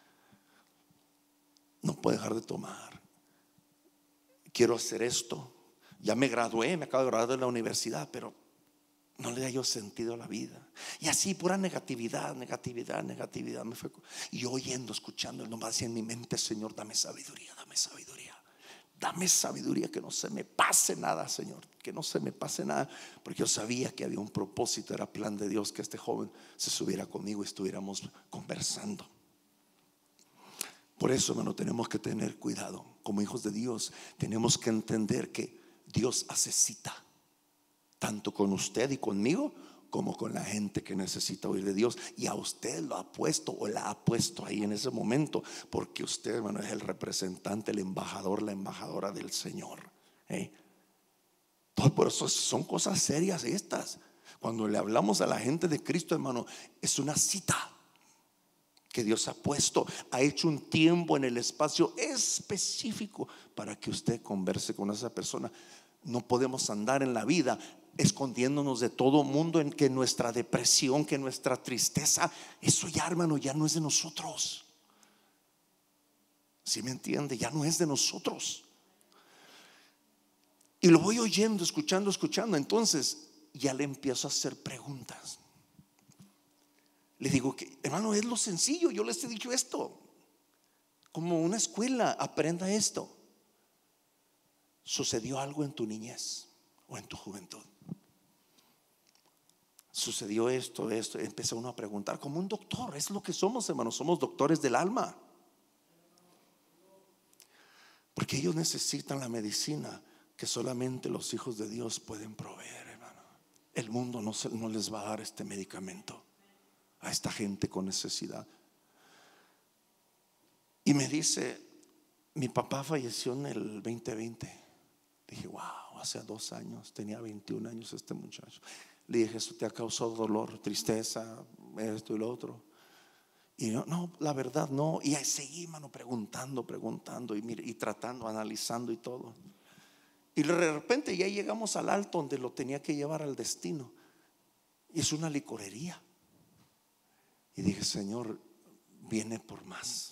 No puedo dejar de tomar. Quiero hacer esto. Ya me gradué, me acabo de graduar de la universidad, pero no le da yo sentido a la vida. Y así, pura negatividad, negatividad, negatividad. Me fue, y yo oyendo, escuchando, él nomás decía en mi mente: Señor, dame sabiduría, dame sabiduría. Dame sabiduría, que no se me pase nada, Señor, que no se me pase nada. Porque yo sabía que había un propósito, era plan de Dios que este joven se subiera conmigo y estuviéramos conversando. Por eso, hermano, tenemos que tener cuidado. Como hijos de Dios, tenemos que entender que Dios hace cita, tanto con usted y conmigo, como con la gente que necesita oír de Dios. Y a usted lo ha puesto o la ha puesto ahí en ese momento, porque usted, hermano, es el representante, el embajador, la embajadora del Señor. ¿Eh? Todo por eso son cosas serias estas. Cuando le hablamos a la gente de Cristo, hermano, es una cita que Dios ha puesto, ha hecho un tiempo en el espacio específico para que usted converse con esa persona. No podemos andar en la vida escondiéndonos de todo mundo, en que nuestra depresión, que nuestra tristeza, eso ya, hermano, ya no es de nosotros. ¿Sí me entiende? Ya no es de nosotros. Y lo voy oyendo, escuchando, escuchando. Entonces ya le empiezo a hacer preguntas. Le digo que, hermano, es lo sencillo. Yo les he dicho esto como una escuela: aprenda esto. ¿Sucedió algo en tu niñez o en tu juventud? Sucedió esto, esto. Empezó uno a preguntar como un doctor. Es lo que somos, hermanos. Somos doctores del alma, porque ellos necesitan la medicina que solamente los hijos de Dios pueden proveer, hermano. El mundo no, se, no les va a dar este medicamento a esta gente con necesidad. Y me dice: mi papá falleció en el veinte veinte. Dije: wow, hace dos años, tenía veintiún años este muchacho. Le dije: ¿eso te ha causado dolor, tristeza, esto y lo otro? Y no, no, la verdad no. Y ahí seguí, mano, preguntando, preguntando y, mire, y tratando, analizando y todo. Y de repente ya llegamos al alto donde lo tenía que llevar al destino. Y es una licorería. Y dije: Señor, viene por más.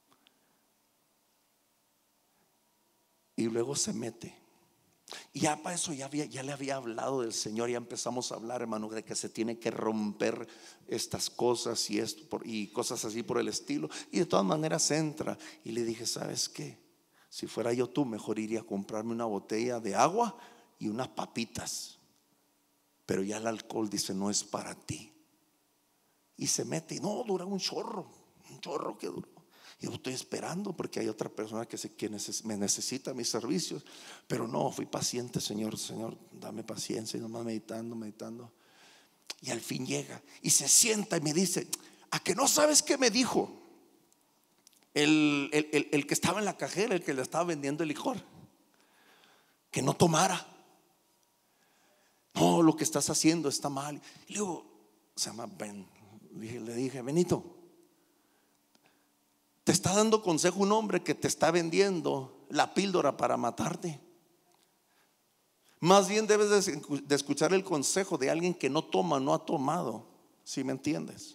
Y luego se mete. Y ya para eso ya, había, ya le había hablado del Señor. Ya empezamos a hablar, hermano, de que se tiene que romper estas cosas y, esto por, y cosas así por el estilo. Y de todas maneras entra. Y le dije: ¿sabes qué? Si fuera yo tú, mejor iría a comprarme una botella de agua y unas papitas. Pero ya el alcohol, dice, no es para ti. y se mete y no, dura un chorro, un chorro que duró. Yo estoy esperando porque hay otra persona que, se, que neces, me necesita mis servicios. Pero no, fui paciente, Señor, Señor, dame paciencia. Y nomás meditando, meditando. Y al fin llega y se sienta y me dice: ¿a que no sabes qué me dijo el, el, el, el que estaba en la cajera, el que le estaba vendiendo el licor? Que no tomara. No, lo que estás haciendo está mal. Y luego, se llama Ben. Le dije, le dije: Benito, te está dando consejo un hombre que te está vendiendo la píldora para matarte. Más bien debes de escuchar el consejo de alguien que no toma, no ha tomado. ¿Sí me entiendes?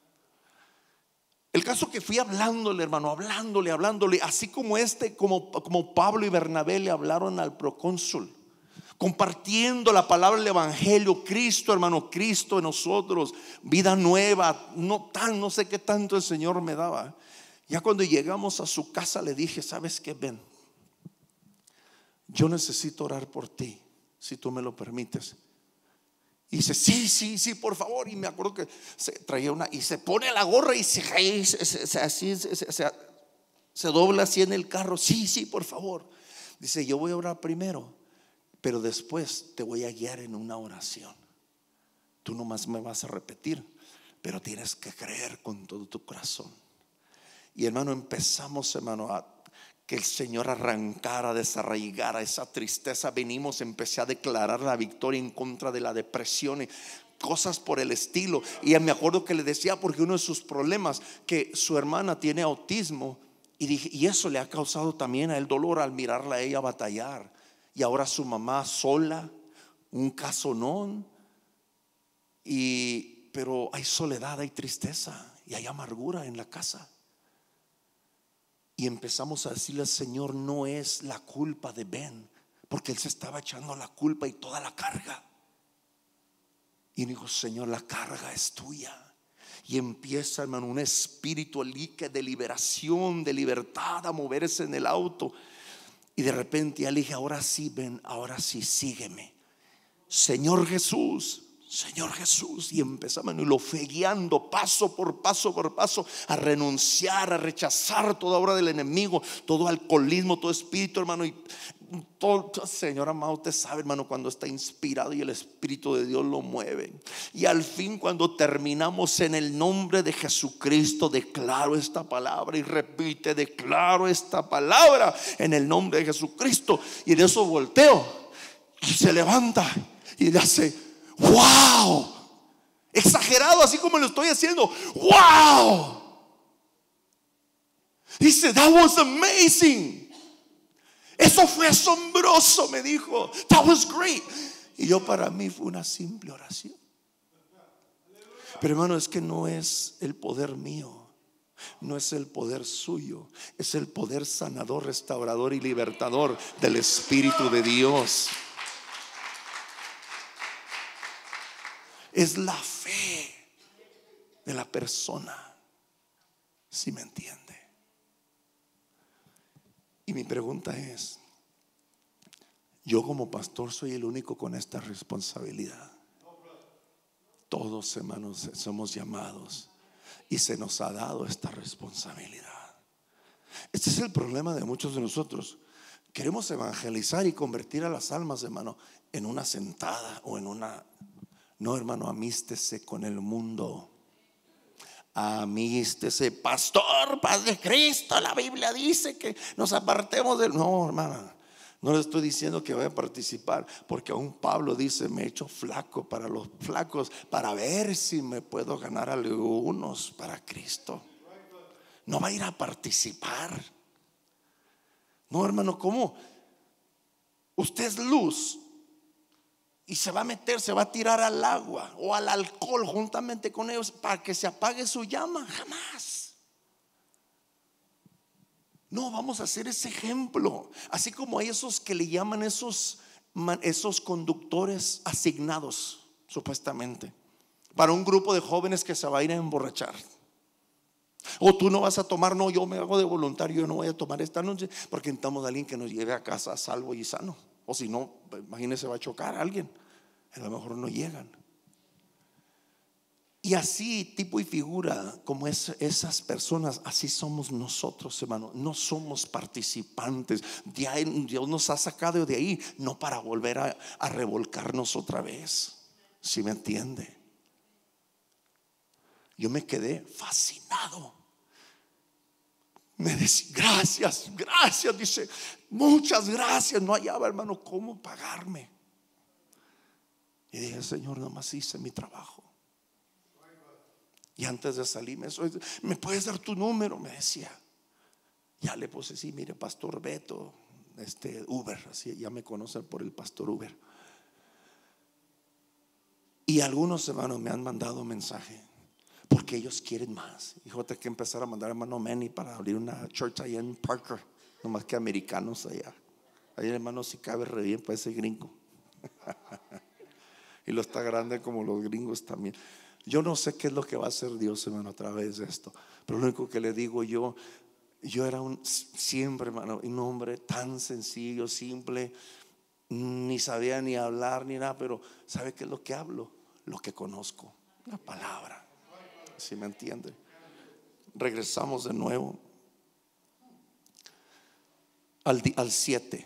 El caso que fui hablándole, hermano, hablándole, hablándole, así como este, como, como Pablo y Bernabé le hablaron al procónsul, compartiendo la palabra del evangelio. Cristo, hermano, Cristo en nosotros, vida nueva, no tan, no sé qué tanto el Señor me daba. Ya cuando llegamos a su casa le dije: ¿sabes qué, Ben? Yo necesito orar por ti, si tú me lo permites. Y dice: sí, sí, sí, por favor. Y me acuerdo que se traía una, y se pone la gorra y se, se, se, se, así, se, se, se dobla así en el carro. Sí, sí, por favor. Dice: yo voy a orar primero, pero después te voy a guiar en una oración. Tú nomás me vas a repetir, pero tienes que creer con todo tu corazón. Y hermano, empezamos, hermano, a que el Señor arrancara, desarraigara esa tristeza. Venimos, empecé a declarar la victoria en contra de la depresión y cosas por el estilo. Y me acuerdo que le decía, porque uno de sus problemas, que su hermana tiene autismo, y dije, y eso le ha causado también a él dolor al mirarla a ella batallar. Y ahora su mamá sola, un casonón, y pero hay soledad, hay tristeza y hay amargura en la casa. Y empezamos a decirle al Señor: no es la culpa de Ben, porque él se estaba echando la culpa y toda la carga. Y dijo: Señor, la carga es tuya. Y empieza, hermano, un espíritu de liberación, de libertad, a moverse en el auto. Y de repente ya le dije: ahora sí, Ben, ahora sí, sígueme, Señor Jesús, Señor Jesús. Y empezamos, y lo fue guiando paso por paso por paso a renunciar, a rechazar toda obra del enemigo, todo alcoholismo, todo espíritu, hermano. Y todo, Señor amado, usted sabe, hermano, cuando está inspirado y el Espíritu de Dios lo mueve. Y al fin, cuando terminamos, en el nombre de Jesucristo declaro esta palabra. Y repite: declaro esta palabra en el nombre de Jesucristo. Y en eso volteo y se levanta y le hace: wow, exagerado, así como lo estoy haciendo. Wow. Dice: that was amazing. Eso fue asombroso, me dijo. That was great. Y yo, para mí fue una simple oración. Pero hermano, es que no es el poder mío, no es el poder suyo, es el poder sanador, restaurador y libertador del Espíritu de Dios. Es la fe de la persona, si me entiende. Y mi pregunta es: yo como pastor soy el único con esta responsabilidad. Todos, hermanos, somos llamados y se nos ha dado esta responsabilidad. Este es el problema de muchos de nosotros. Queremos evangelizar y convertir a las almas, hermano, en una sentada o en una... No, hermano, amístese con el mundo. Amístese. Pastor, paz de Cristo, la Biblia dice que nos apartemos del... No, hermana, no le estoy diciendo que vaya a participar, porque aún Pablo dice: me he hecho flaco para los flacos, para ver si me puedo ganar a algunos para Cristo. No va a ir a participar. No, hermano, ¿cómo? Usted es luz y se va a meter, se va a tirar al agua o al alcohol juntamente con ellos para que se apague su llama. Jamás. No, vamos a hacer ese ejemplo. Así como hay esos que le llaman esos, esos conductores asignados, supuestamente, para un grupo de jóvenes que se va a ir a emborrachar. O tú no vas a tomar. No, yo me hago de voluntario, yo no voy a tomar esta noche, porque necesitamos a alguien que nos lleve a casa salvo y sano. O si no, imagínese, va a chocar a alguien. A lo mejor no llegan. Y así, tipo y figura, como es, esas personas, así somos nosotros, hermano. No somos participantes. De ahí, Dios nos ha sacado de ahí, no para volver a, a revolcarnos otra vez. ¿Sí me entiende? Yo me quedé fascinado. Me decía, gracias, gracias. Dice, muchas gracias. No hallaba, hermano, cómo pagarme. Y dije, Señor, nomás hice mi trabajo. Y antes de salir me, ¿me puedes dar tu número? Me decía. Ya le puse, sí, mire, Pastor Beto, este Uber, así ya me conocen por el Pastor Uber. Y algunos hermanos me han mandado mensaje porque ellos quieren más. Hijo, tengo que empezar a mandar a hermano Manny para abrir una church allá en Parker. No más que americanos allá. Ahí el hermano si cabe re bien para ese gringo. Y lo está grande como los gringos también. Yo no sé qué es lo que va a hacer Dios, hermano, a través de esto. Pero lo único que le digo yo, yo era un siempre, hermano, un hombre tan sencillo, simple. Ni sabía ni hablar ni nada, pero ¿sabe qué es lo que hablo? Lo que conozco, la palabra. ¿Sí me entiende? Regresamos de nuevo al siete.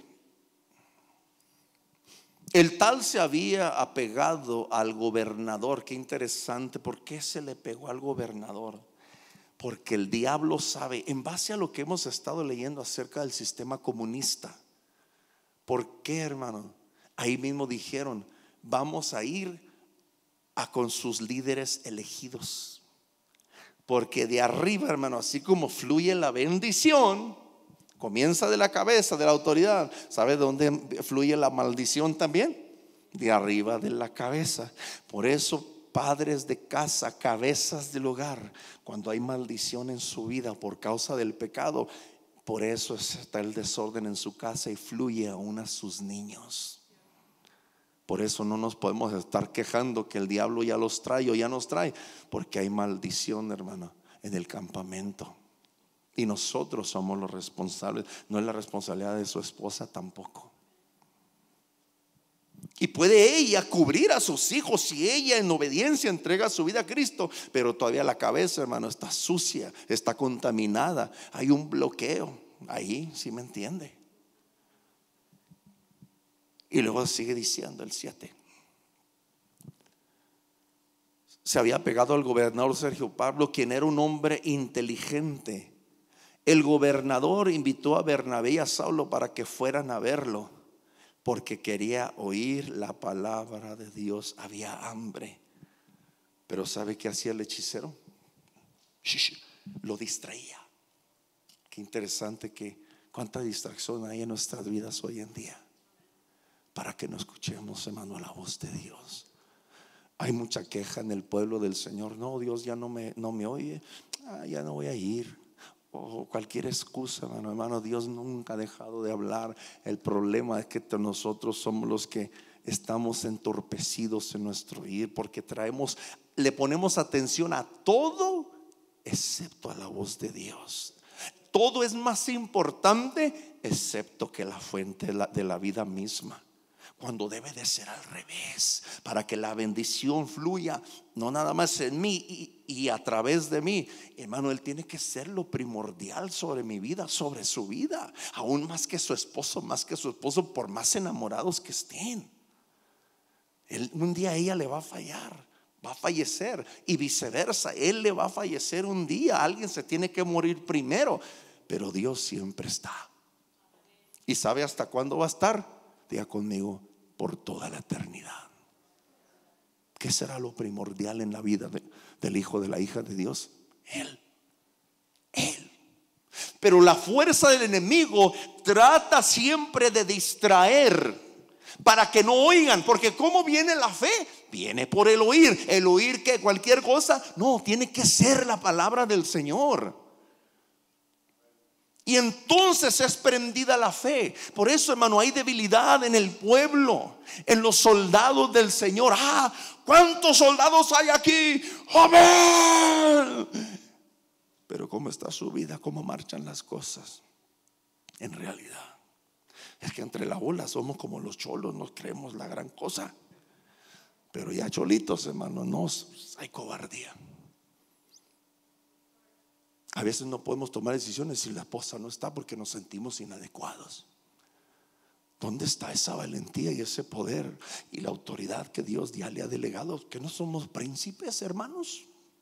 El tal se había apegado al gobernador. Qué interesante. ¿Por qué se le pegó al gobernador? Porque el diablo sabe, en base a lo que hemos estado leyendo acerca del sistema comunista. ¿Por qué, hermano? Ahí mismo dijeron, vamos a ir a con sus líderes elegidos. Porque de arriba, hermano, así como fluye la bendición, comienza de la cabeza, de la autoridad. ¿Sabe de dónde fluye la maldición también? De arriba de la cabeza. Por eso, padres de casa, cabezas del hogar, cuando hay maldición en su vida por causa del pecado, por eso está el desorden en su casa y fluye aún a sus niños. Por eso no nos podemos estar quejando que el diablo ya los trae o ya nos trae, porque hay maldición, hermano, en el campamento. Y nosotros somos los responsables. No es la responsabilidad de su esposa tampoco. Y puede ella cubrir a sus hijos si ella en obediencia entrega su vida a Cristo, pero todavía la cabeza, hermano, está sucia, está contaminada. Hay un bloqueo ahí, ¿sí me entiende? Y luego sigue diciendo el siete. Se había pegado al gobernador Sergio Pablo, quien era un hombre inteligente. El gobernador invitó a Bernabé y a Saulo para que fueran a verlo, porque quería oír la palabra de Dios. Había hambre. Pero ¿sabe qué hacía el hechicero? Lo distraía. Qué interesante que cuánta distracción hay en nuestras vidas hoy en día, para que no escuchemos, hermano, la voz de Dios. Hay mucha queja en el pueblo del Señor. No, Dios ya no me, no me oye. Ah, ya no voy a ir. O cualquier excusa, hermano, hermano, Dios nunca ha dejado de hablar. El problema es que nosotros somos los que estamos entorpecidos en nuestro ir, porque traemos, le ponemos atención a todo excepto a la voz de Dios. Todo es más importante excepto que la fuente de la, de la vida misma, cuando debe de ser al revés, para que la bendición fluya no nada más en mí y, y a través de mí. Hermano, él tiene que ser lo primordial sobre mi vida, sobre su vida, aún más que su esposo, más que su esposo, por más enamorados que estén. Él, un día ella le va a fallar, va a fallecer, y viceversa, él le va a fallecer un día. Alguien se tiene que morir primero, pero Dios siempre está. ¿Y sabe hasta cuándo va a estar? Diga conmigo, por toda la eternidad. ¿Qué será lo primordial en la vida de, del hijo, de la hija de Dios? Él. Él. Pero la fuerza del enemigo trata siempre de distraer para que no oigan, porque ¿cómo viene la fe? Viene por el oír. El oír que cualquier cosa, no, tiene que ser la palabra del Señor. Y entonces es prendida la fe. Por eso, hermano, hay debilidad en el pueblo, en los soldados del Señor. Ah, ¿cuántos soldados hay aquí? ¡Amén! Pero ¿cómo está su vida? ¿Cómo marchan las cosas? En realidad es que entre la ola somos como los cholos, nos creemos la gran cosa. Pero ya cholitos, hermano, no, hay cobardía. A veces no podemos tomar decisiones si la esposa no está porque nos sentimos inadecuados. ¿Dónde está esa valentía y ese poder y la autoridad que Dios ya le ha delegado? Que no somos príncipes, hermanos.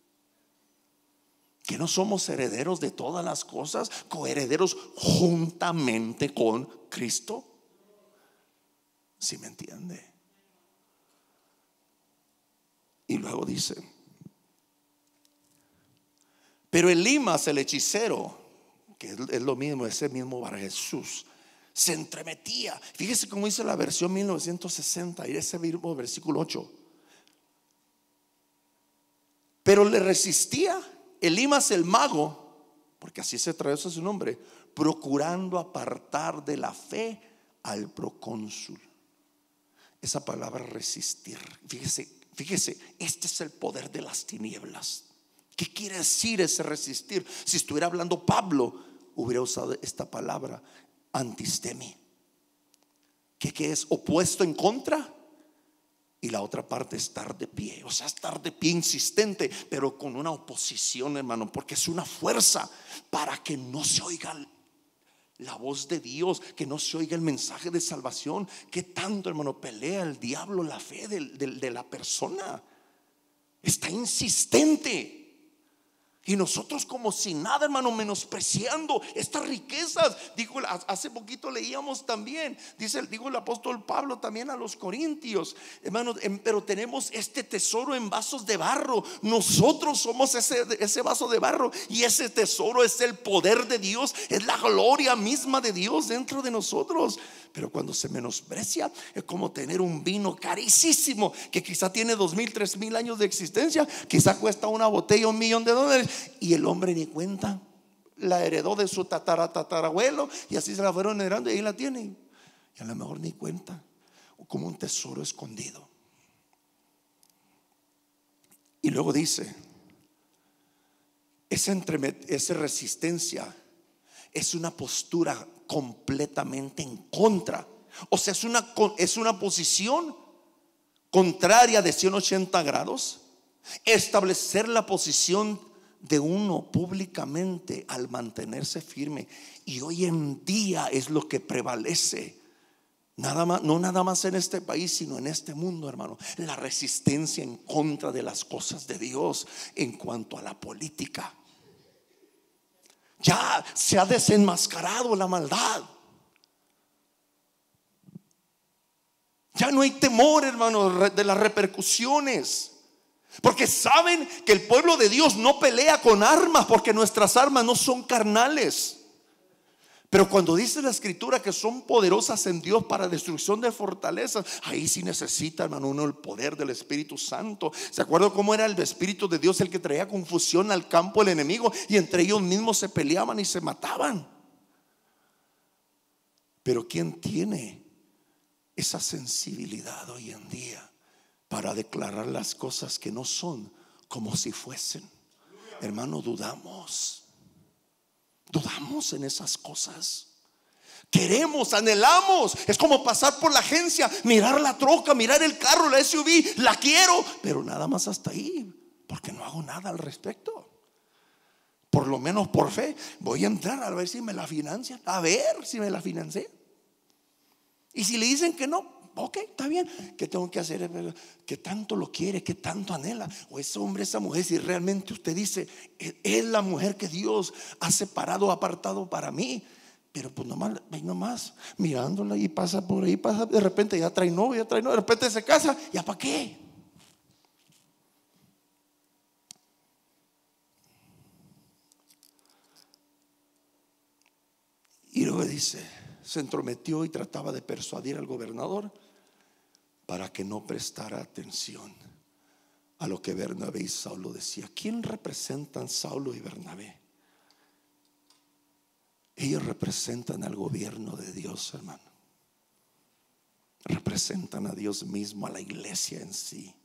Que no somos herederos de todas las cosas, coherederos juntamente con Cristo. ¿Sí me entiende? Y luego dice: pero Elimas, el hechicero, que es lo mismo, ese mismo Bar Jesús, se entremetía. Fíjese cómo dice la versión mil novecientos sesenta y ese mismo versículo ocho. Pero le resistía Elimas el mago, porque así se traduce su nombre, procurando apartar de la fe al procónsul. Esa palabra resistir, fíjese, fíjese, este es el poder de las tinieblas. ¿Qué quiere decir ese resistir? Si estuviera hablando Pablo, hubiera usado esta palabra, antistemi, que, que es opuesto en contra, y la otra parte estar de pie. O sea, estar de pie insistente, pero con una oposición, hermano, porque es una fuerza para que no se oiga la voz de Dios, que no se oiga el mensaje de salvación. Que tanto, hermano, pelea el diablo la fe de, de, de la persona. Está insistente. Y nosotros como si nada, hermano, menospreciando estas riquezas. Digo, hace poquito leíamos también, dice, digo el apóstol Pablo también a los corintios, hermano, pero tenemos este tesoro en vasos de barro. Nosotros somos ese, ese vaso de barro, y ese tesoro es el poder de Dios, es la gloria misma de Dios dentro de nosotros. Pero cuando se menosprecia, es como tener un vino carísimo que quizá tiene dos mil, tres mil años de existencia. Quizá cuesta una botella un millón de dólares, y el hombre ni cuenta. La heredó de su tatara, tatarabuelo, y así se la fueron heredando, y ahí la tienen, y a lo mejor ni cuenta. O como un tesoro escondido. Y luego dice: esa, entremet- esa resistencia es una postura completamente en contra. O sea, es una, es una posición contraria de ciento ochenta grados. Establecer la posición de uno públicamente al mantenerse firme. Y hoy en día es lo que prevalece. Nada más, no nada más en este país, sino en este mundo, hermano. La resistencia en contra de las cosas de Dios en cuanto a la política. Ya se ha desenmascarado la maldad. Ya no hay temor, hermano, de las repercusiones. Porque saben que el pueblo de Dios no pelea con armas, porque nuestras armas no son carnales. Pero cuando dice la escritura que son poderosas en Dios para destrucción de fortalezas, ahí sí necesita, hermano, uno el poder del Espíritu Santo. ¿Se acuerdan cómo era el Espíritu de Dios el que traía confusión al campo del enemigo? Y entre ellos mismos se peleaban y se mataban. Pero ¿quién tiene esa sensibilidad hoy en día para declarar las cosas que no son como si fuesen? Hermano, dudamos. Dudamos en esas cosas. Queremos, anhelamos. Es como pasar por la agencia, mirar la troca, mirar el carro, la S U V. La quiero, pero nada más hasta ahí, porque no hago nada al respecto. Por lo menos por fe voy a entrar a ver si me la financian. A ver si me la financian. Y si le dicen que no, ok, está bien. ¿Qué tengo que hacer? ¿Qué tanto lo quiere? ¿Qué tanto anhela? O ese hombre, esa mujer, si realmente usted dice, es la mujer que Dios ha separado, apartado para mí. Pero pues nomás, nomás mirándola, y pasa por ahí, pasa, de repente ya trae novio, ya trae novio, de repente se casa. ¿Ya para qué? Y luego dice, se entrometió y trataba de persuadir al gobernador para que no prestara atención a lo que Bernabé y Saulo decía. ¿Quién representan Saulo y Bernabé? Ellos representan al gobierno de Dios, hermano. Representan a Dios mismo, a la iglesia en sí.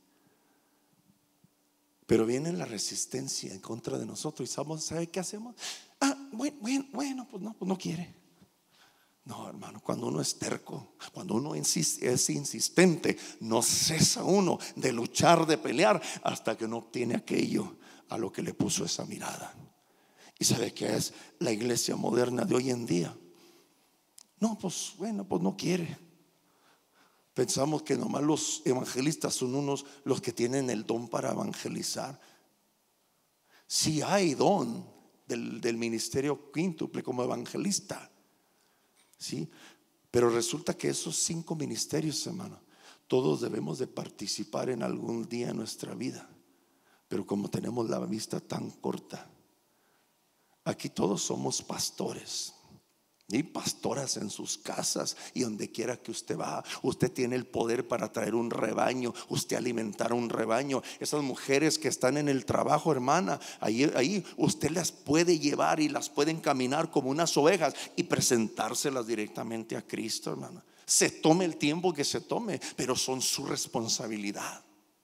Pero viene la resistencia en contra de nosotros, y ¿sabe qué hacemos? Ah, bueno, bueno, bueno, pues no, pues no quiere. No, hermano, cuando uno es terco, cuando uno insiste, es insistente, no cesa uno de luchar, de pelear, hasta que no obtiene aquello a lo que le puso esa mirada. ¿Y sabe qué es la iglesia moderna de hoy en día? No, pues bueno, pues no quiere. Pensamos que nomás los evangelistas son unos los que tienen el don para evangelizar. Sí hay don del, del ministerio quíntuple como evangelista, ¿sí? Pero resulta que esos cinco ministerios, hermano, todos debemos de participar en algún día en nuestra vida. Pero como tenemos la vista tan corta, aquí todos somos pastores y pastoras en sus casas y donde quiera que usted va. Usted tiene el poder para traer un rebaño, usted alimentar un rebaño. Esas mujeres que están en el trabajo, hermana, ahí, ahí usted las puede llevar y las puede encaminar como unas ovejas y presentárselas directamente a Cristo, hermana. Se tome el tiempo que se tome, pero son su responsabilidad.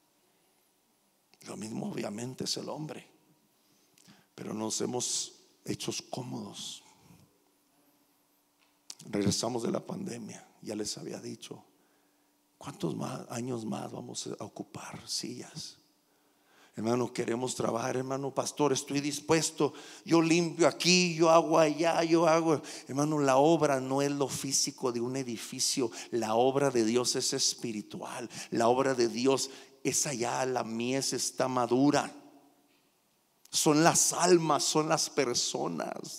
Lo mismo obviamente es el hombre, pero nos hemos hecho cómodos. Regresamos de la pandemia, ya les había dicho, ¿cuántos más años más vamos a ocupar sillas? Hermano, queremos trabajar, hermano, pastor, estoy dispuesto, yo limpio aquí, yo hago allá, yo hago. Hermano, la obra no es lo físico de un edificio, la obra de Dios es espiritual, la obra de Dios es allá, la mies está madura, son las almas, son las personas.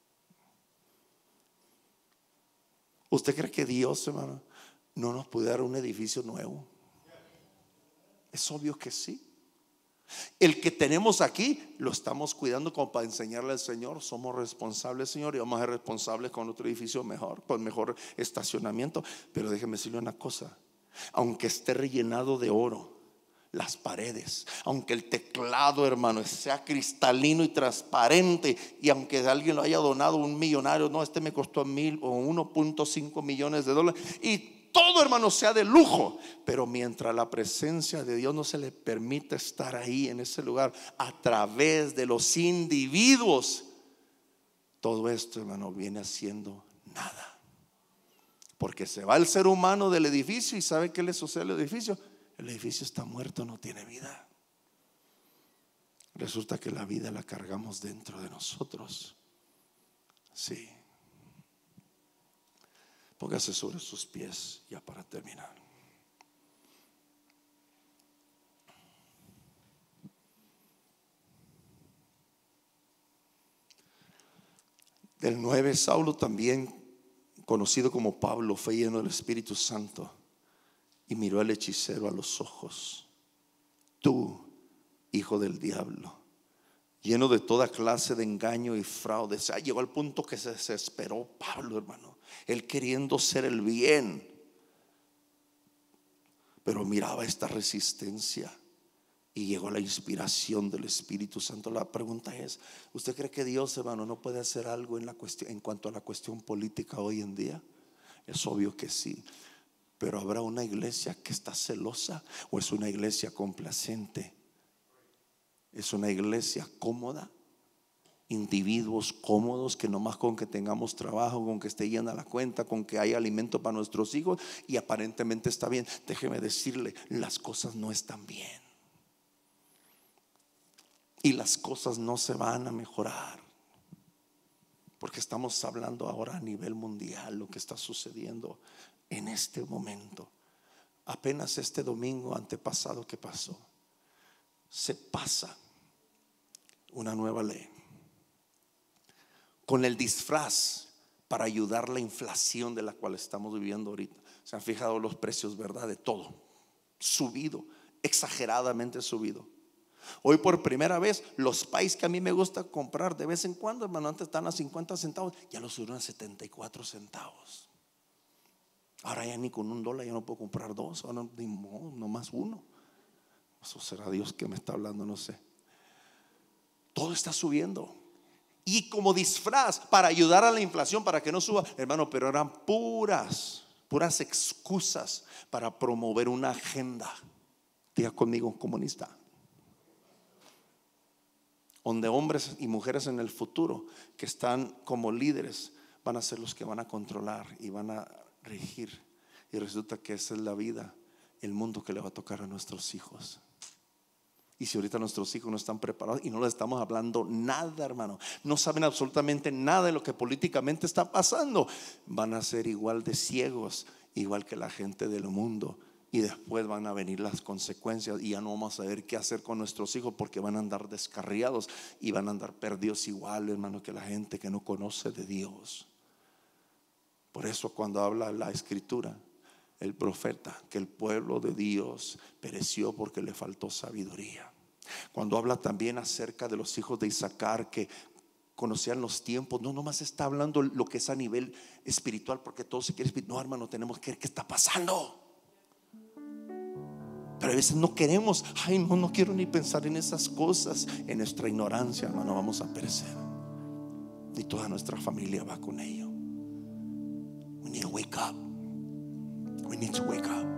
¿Usted cree que Dios, hermano, no nos puede dar un edificio nuevo? Es obvio que sí. El que tenemos aquí lo estamos cuidando como para enseñarle al Señor. Somos responsables, Señor, y vamos a ser responsables con otro edificio mejor, con mejor estacionamiento. Pero déjeme decirle una cosa: aunque esté rellenado de oro las paredes, aunque el teclado, hermano, sea cristalino y transparente, y aunque alguien lo haya donado un millonario, no, este me costó mil o uno punto cinco millones de dólares, y todo, hermano, sea de lujo, pero mientras la presencia de Dios no se le permite estar ahí en ese lugar a través de los individuos, todo esto, hermano, viene haciendo nada. Porque se va el ser humano del edificio, y ¿sabe qué le sucede al edificio? El edificio está muerto, no tiene vida. Resulta que la vida la cargamos dentro de nosotros. Sí. Póngase sobre sus pies ya para terminar. Del nueve, Saulo, también conocido como Pablo, fue lleno del Espíritu Santo y miró al hechicero a los ojos. Tú, hijo del diablo, lleno de toda clase de engaño y fraude. O sea, llegó al punto que se desesperó Pablo, hermano, él queriendo ser el bien, pero miraba esta resistencia y llegó a la inspiración del Espíritu Santo. La pregunta es: ¿usted cree que Dios, hermano, no puede hacer algo en la cuestión, en cuanto a la cuestión política hoy en día? Es obvio que sí. Pero ¿habrá una iglesia que está celosa o es una iglesia complacente? ¿Es una iglesia cómoda? Individuos cómodos que nomás con que tengamos trabajo, con que esté llena la cuenta, con que haya alimento para nuestros hijos y aparentemente está bien. Déjeme decirle, las cosas no están bien y las cosas no se van a mejorar, porque estamos hablando ahora a nivel mundial lo que está sucediendo en este momento. Apenas este domingo antepasado que pasó, se pasa una nueva ley con el disfraz para ayudar la inflación de la cual estamos viviendo ahorita. Se han fijado los precios, ¿verdad? De todo, subido, exageradamente subido. Hoy por primera vez los pies que a mí me gusta comprar de vez en cuando, hermano, antes estaban a cincuenta centavos, ya los subieron a setenta y cuatro centavos. Ahora ya ni con un dólar ya no puedo comprar dos, ahora ni modo, no más uno. Eso será Dios que me está hablando, no sé. Todo está subiendo. Y como disfraz para ayudar a la inflación, para que no suba, hermano, pero eran puras, puras excusas para promover una agenda. Diga conmigo, comunista. Donde hombres y mujeres en el futuro que están como líderes van a ser los que van a controlar y van a regir. Y resulta que esa es la vida, el mundo que le va a tocar a nuestros hijos. Y si ahorita nuestros hijos no están preparados y no les estamos hablando nada, hermano, no saben absolutamente nada de lo que políticamente está pasando, van a ser igual de ciegos, igual que la gente del mundo. Y después van a venir las consecuencias y ya no vamos a saber qué hacer con nuestros hijos, porque van a andar descarriados y van a andar perdidos igual, hermano, que la gente que no conoce de Dios. Por eso cuando habla la escritura, el profeta, que el pueblo de Dios pereció porque le faltó sabiduría. Cuando habla también acerca de los hijos de Isaacar que conocían los tiempos, no nomás está hablando lo que es a nivel espiritual, porque todo se quiere espiritual. No, hermano, tenemos que ver qué está pasando. Pero a veces no queremos. Ay, no, no quiero ni pensar en esas cosas. En nuestra ignorancia, hermano, vamos a perecer. Y toda nuestra familia va con ello. We need to wake up. We need to wake up.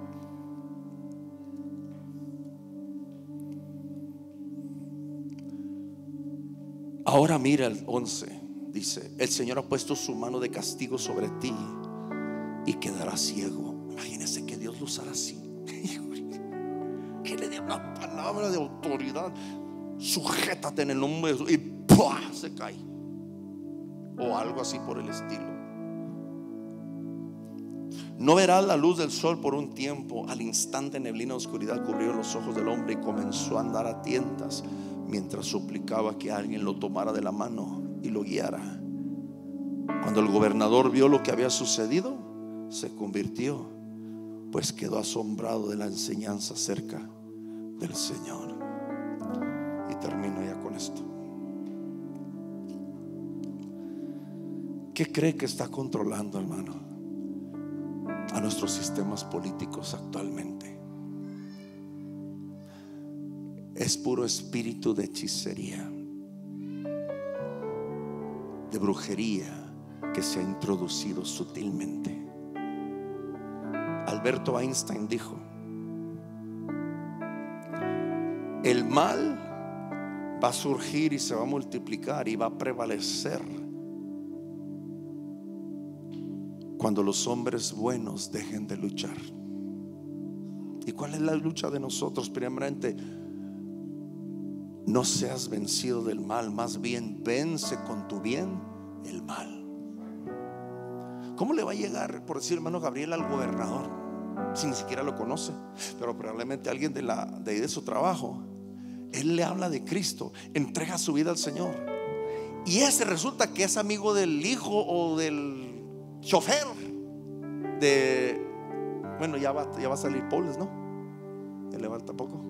Ahora mira el once. Dice: el Señor ha puesto su mano de castigo sobre ti y quedarás ciego. Imagínese que Dios lo usara así, que le dé una palabra de autoridad: sujétate en el nombre de Jesús, y ¡pua! Se cae, o algo así por el estilo. No verás la luz del sol por un tiempo. Al instante neblina y oscuridad cubrió los ojos del hombre y comenzó a andar a tientas mientras suplicaba que alguien lo tomara de la mano y lo guiara. Cuando el gobernador vio lo que había sucedido, se convirtió, pues quedó asombrado de la enseñanza acerca del Señor. Y termino ya con esto. ¿Qué cree que está controlando, hermano, a nuestros sistemas políticos actualmente? Es puro espíritu de hechicería, de brujería que se ha introducido sutilmente. Alberto Einstein dijo: el mal va a surgir y se va a multiplicar y va a prevalecer cuando los hombres buenos dejen de luchar. ¿Y cuál es la lucha de nosotros? Primeramente, no seas vencido del mal, más bien vence con tu bien el mal. ¿Cómo le va a llegar, por decir, hermano Gabriel, al gobernador si ni siquiera lo conoce? Pero probablemente alguien de, la, de, de su trabajo, él le habla de Cristo, entrega su vida al Señor, y ese resulta que es amigo del hijo o del chofer de, bueno, ya va, ya va a salir Paules, ¿no? Él le va tampoco.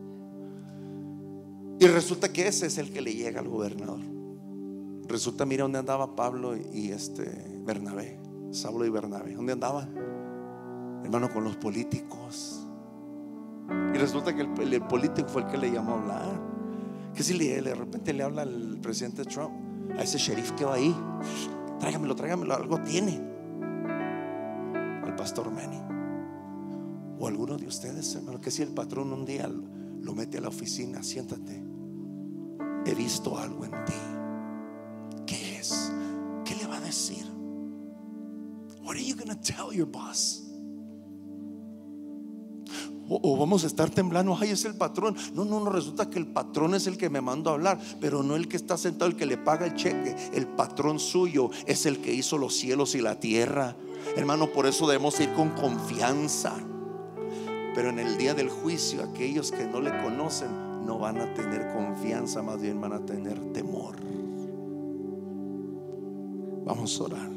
Y resulta que ese es el que le llega al gobernador. Resulta, mira dónde andaba Pablo y este Bernabé, Saulo y Bernabé. ¿Dónde andaban? Hermano, con los políticos. Y resulta que el, el político fue el que le llamó a hablar. Que si le, de repente le habla al presidente Trump, a ese sheriff que va ahí: tráigamelo, tráigamelo, algo tiene. El pastor Manny o alguno de ustedes, hermano, que si el patrón un día lo mete a la oficina: siéntate, he visto algo en ti. ¿Qué es? ¿Qué le va a decir? What are you going to tell your boss? O, o vamos a estar temblando: ay, es el patrón. No, no, no, resulta que el patrón es el que me mandó a hablar, pero no el que está sentado, el que le paga el cheque. El patrón suyo es el que hizo los cielos y la tierra. Hermano, por eso debemos ir con confianza. Pero en el día del juicio, aquellos que no le conocen no van a tener confianza, más bien van a tener temor. Vamos a orar.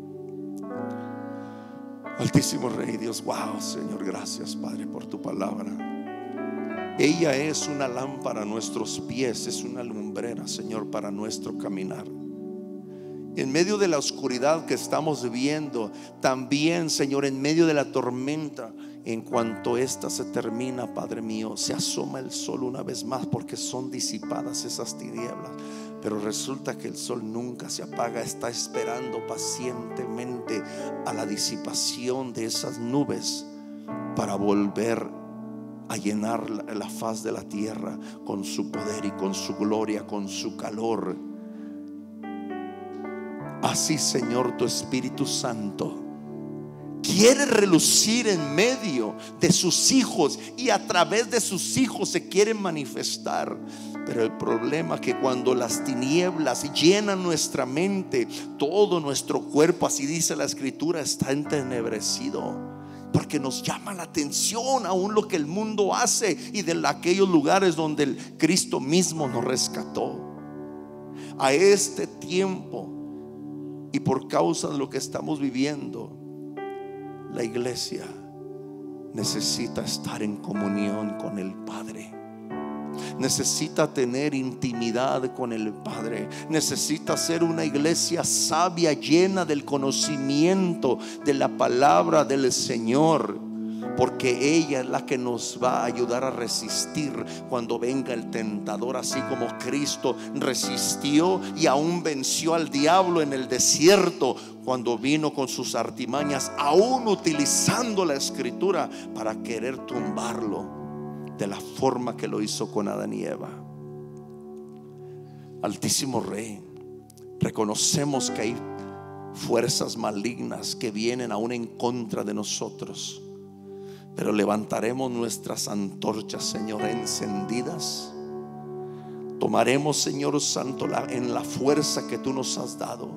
Altísimo Rey Dios, wow, Señor, gracias, Padre, por tu palabra. Ella es una lámpara a nuestros pies, es una lumbrera, Señor, para nuestro caminar. En medio de la oscuridad que estamos viviendo, también, Señor, en medio de la tormenta, en cuanto esta se termina, Padre mío, se asoma el sol una vez más, porque son disipadas esas tinieblas. Pero resulta que el sol nunca se apaga, está esperando pacientemente a la disipación de esas nubes para volver a llenar la, la faz de la tierra con su poder y con su gloria, con su calor. Así, Señor, tu Espíritu Santo quiere relucir en medio de sus hijos, y a través de sus hijos se quiere manifestar. Pero el problema es que cuando las tinieblas llenan nuestra mente, todo nuestro cuerpo, así dice la Escritura, está entenebrecido, porque nos llama la atención aún lo que el mundo hace y de aquellos lugares donde el Cristo mismo nos rescató. A este tiempo, y por causa de lo que estamos viviendo, la iglesia necesita estar en comunión con el Padre. Necesita tener intimidad con el Padre. Necesita ser una iglesia sabia, llena del conocimiento de la palabra del Señor, porque ella es la que nos va a ayudar a resistir cuando venga el tentador, así como Cristo resistió y aún venció al diablo en el desierto cuando vino con sus artimañas, aún utilizando la Escritura para querer tumbarlo, de la forma que lo hizo con Adán y Eva. Altísimo Rey, reconocemos que hay fuerzas malignas que vienen aún en contra de nosotros, pero levantaremos nuestras antorchas, Señor, encendidas. Tomaremos, Señor Santo, la, en la fuerza que tú nos has dado,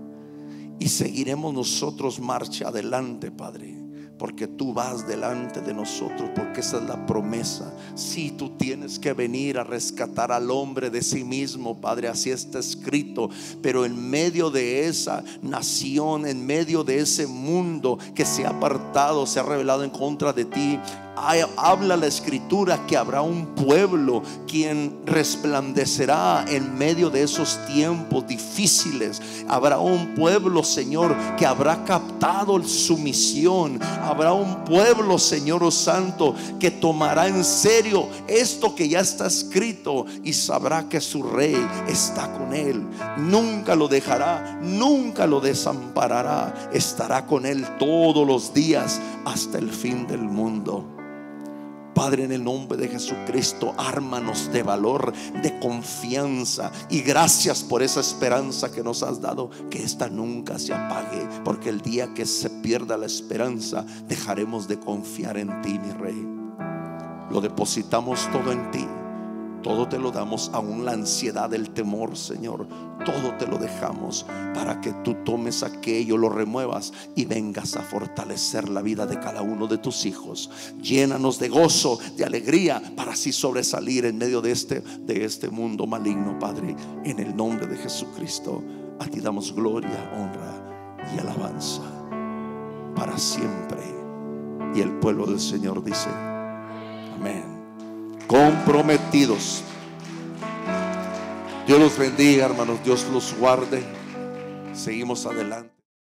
y seguiremos nosotros marcha adelante, Padre, porque tú vas delante de nosotros, porque esa es la promesa. Si tú tienes que venir a rescatar al hombre de sí mismo, Padre, así está escrito. Pero en medio de esa nación, en medio de ese mundo que se ha apartado, se ha rebelado en contra de ti, habla la Escritura que habrá un pueblo quien resplandecerá en medio de esos tiempos difíciles. Habrá un pueblo, Señor, que habrá captado su misión. Habrá un pueblo, Señor oh Santo, que tomará en serio esto que ya está escrito, y sabrá que su Rey está con él. Nunca lo dejará, nunca lo desamparará. Estará con él todos los días hasta el fin del mundo. Padre, en el nombre de Jesucristo, ármanos de valor, de confianza, y gracias por esa esperanza que nos has dado, que esta nunca se apague, porque el día que se pierda la esperanza, dejaremos de confiar en ti, mi Rey. Lo depositamos todo en ti, todo te lo damos, aún la ansiedad, el temor, Señor, todo te lo dejamos para que tú tomes aquello, lo remuevas y vengas a fortalecer la vida de cada uno de tus hijos. Llénanos de gozo, de alegría, para así sobresalir en medio de este, de este mundo maligno, Padre. En el nombre de Jesucristo, a ti damos gloria, honra y alabanza para siempre. Y el pueblo del Señor dice amén. Comprometidos. Dios los bendiga, hermanos. Dios los guarde. Seguimos adelante.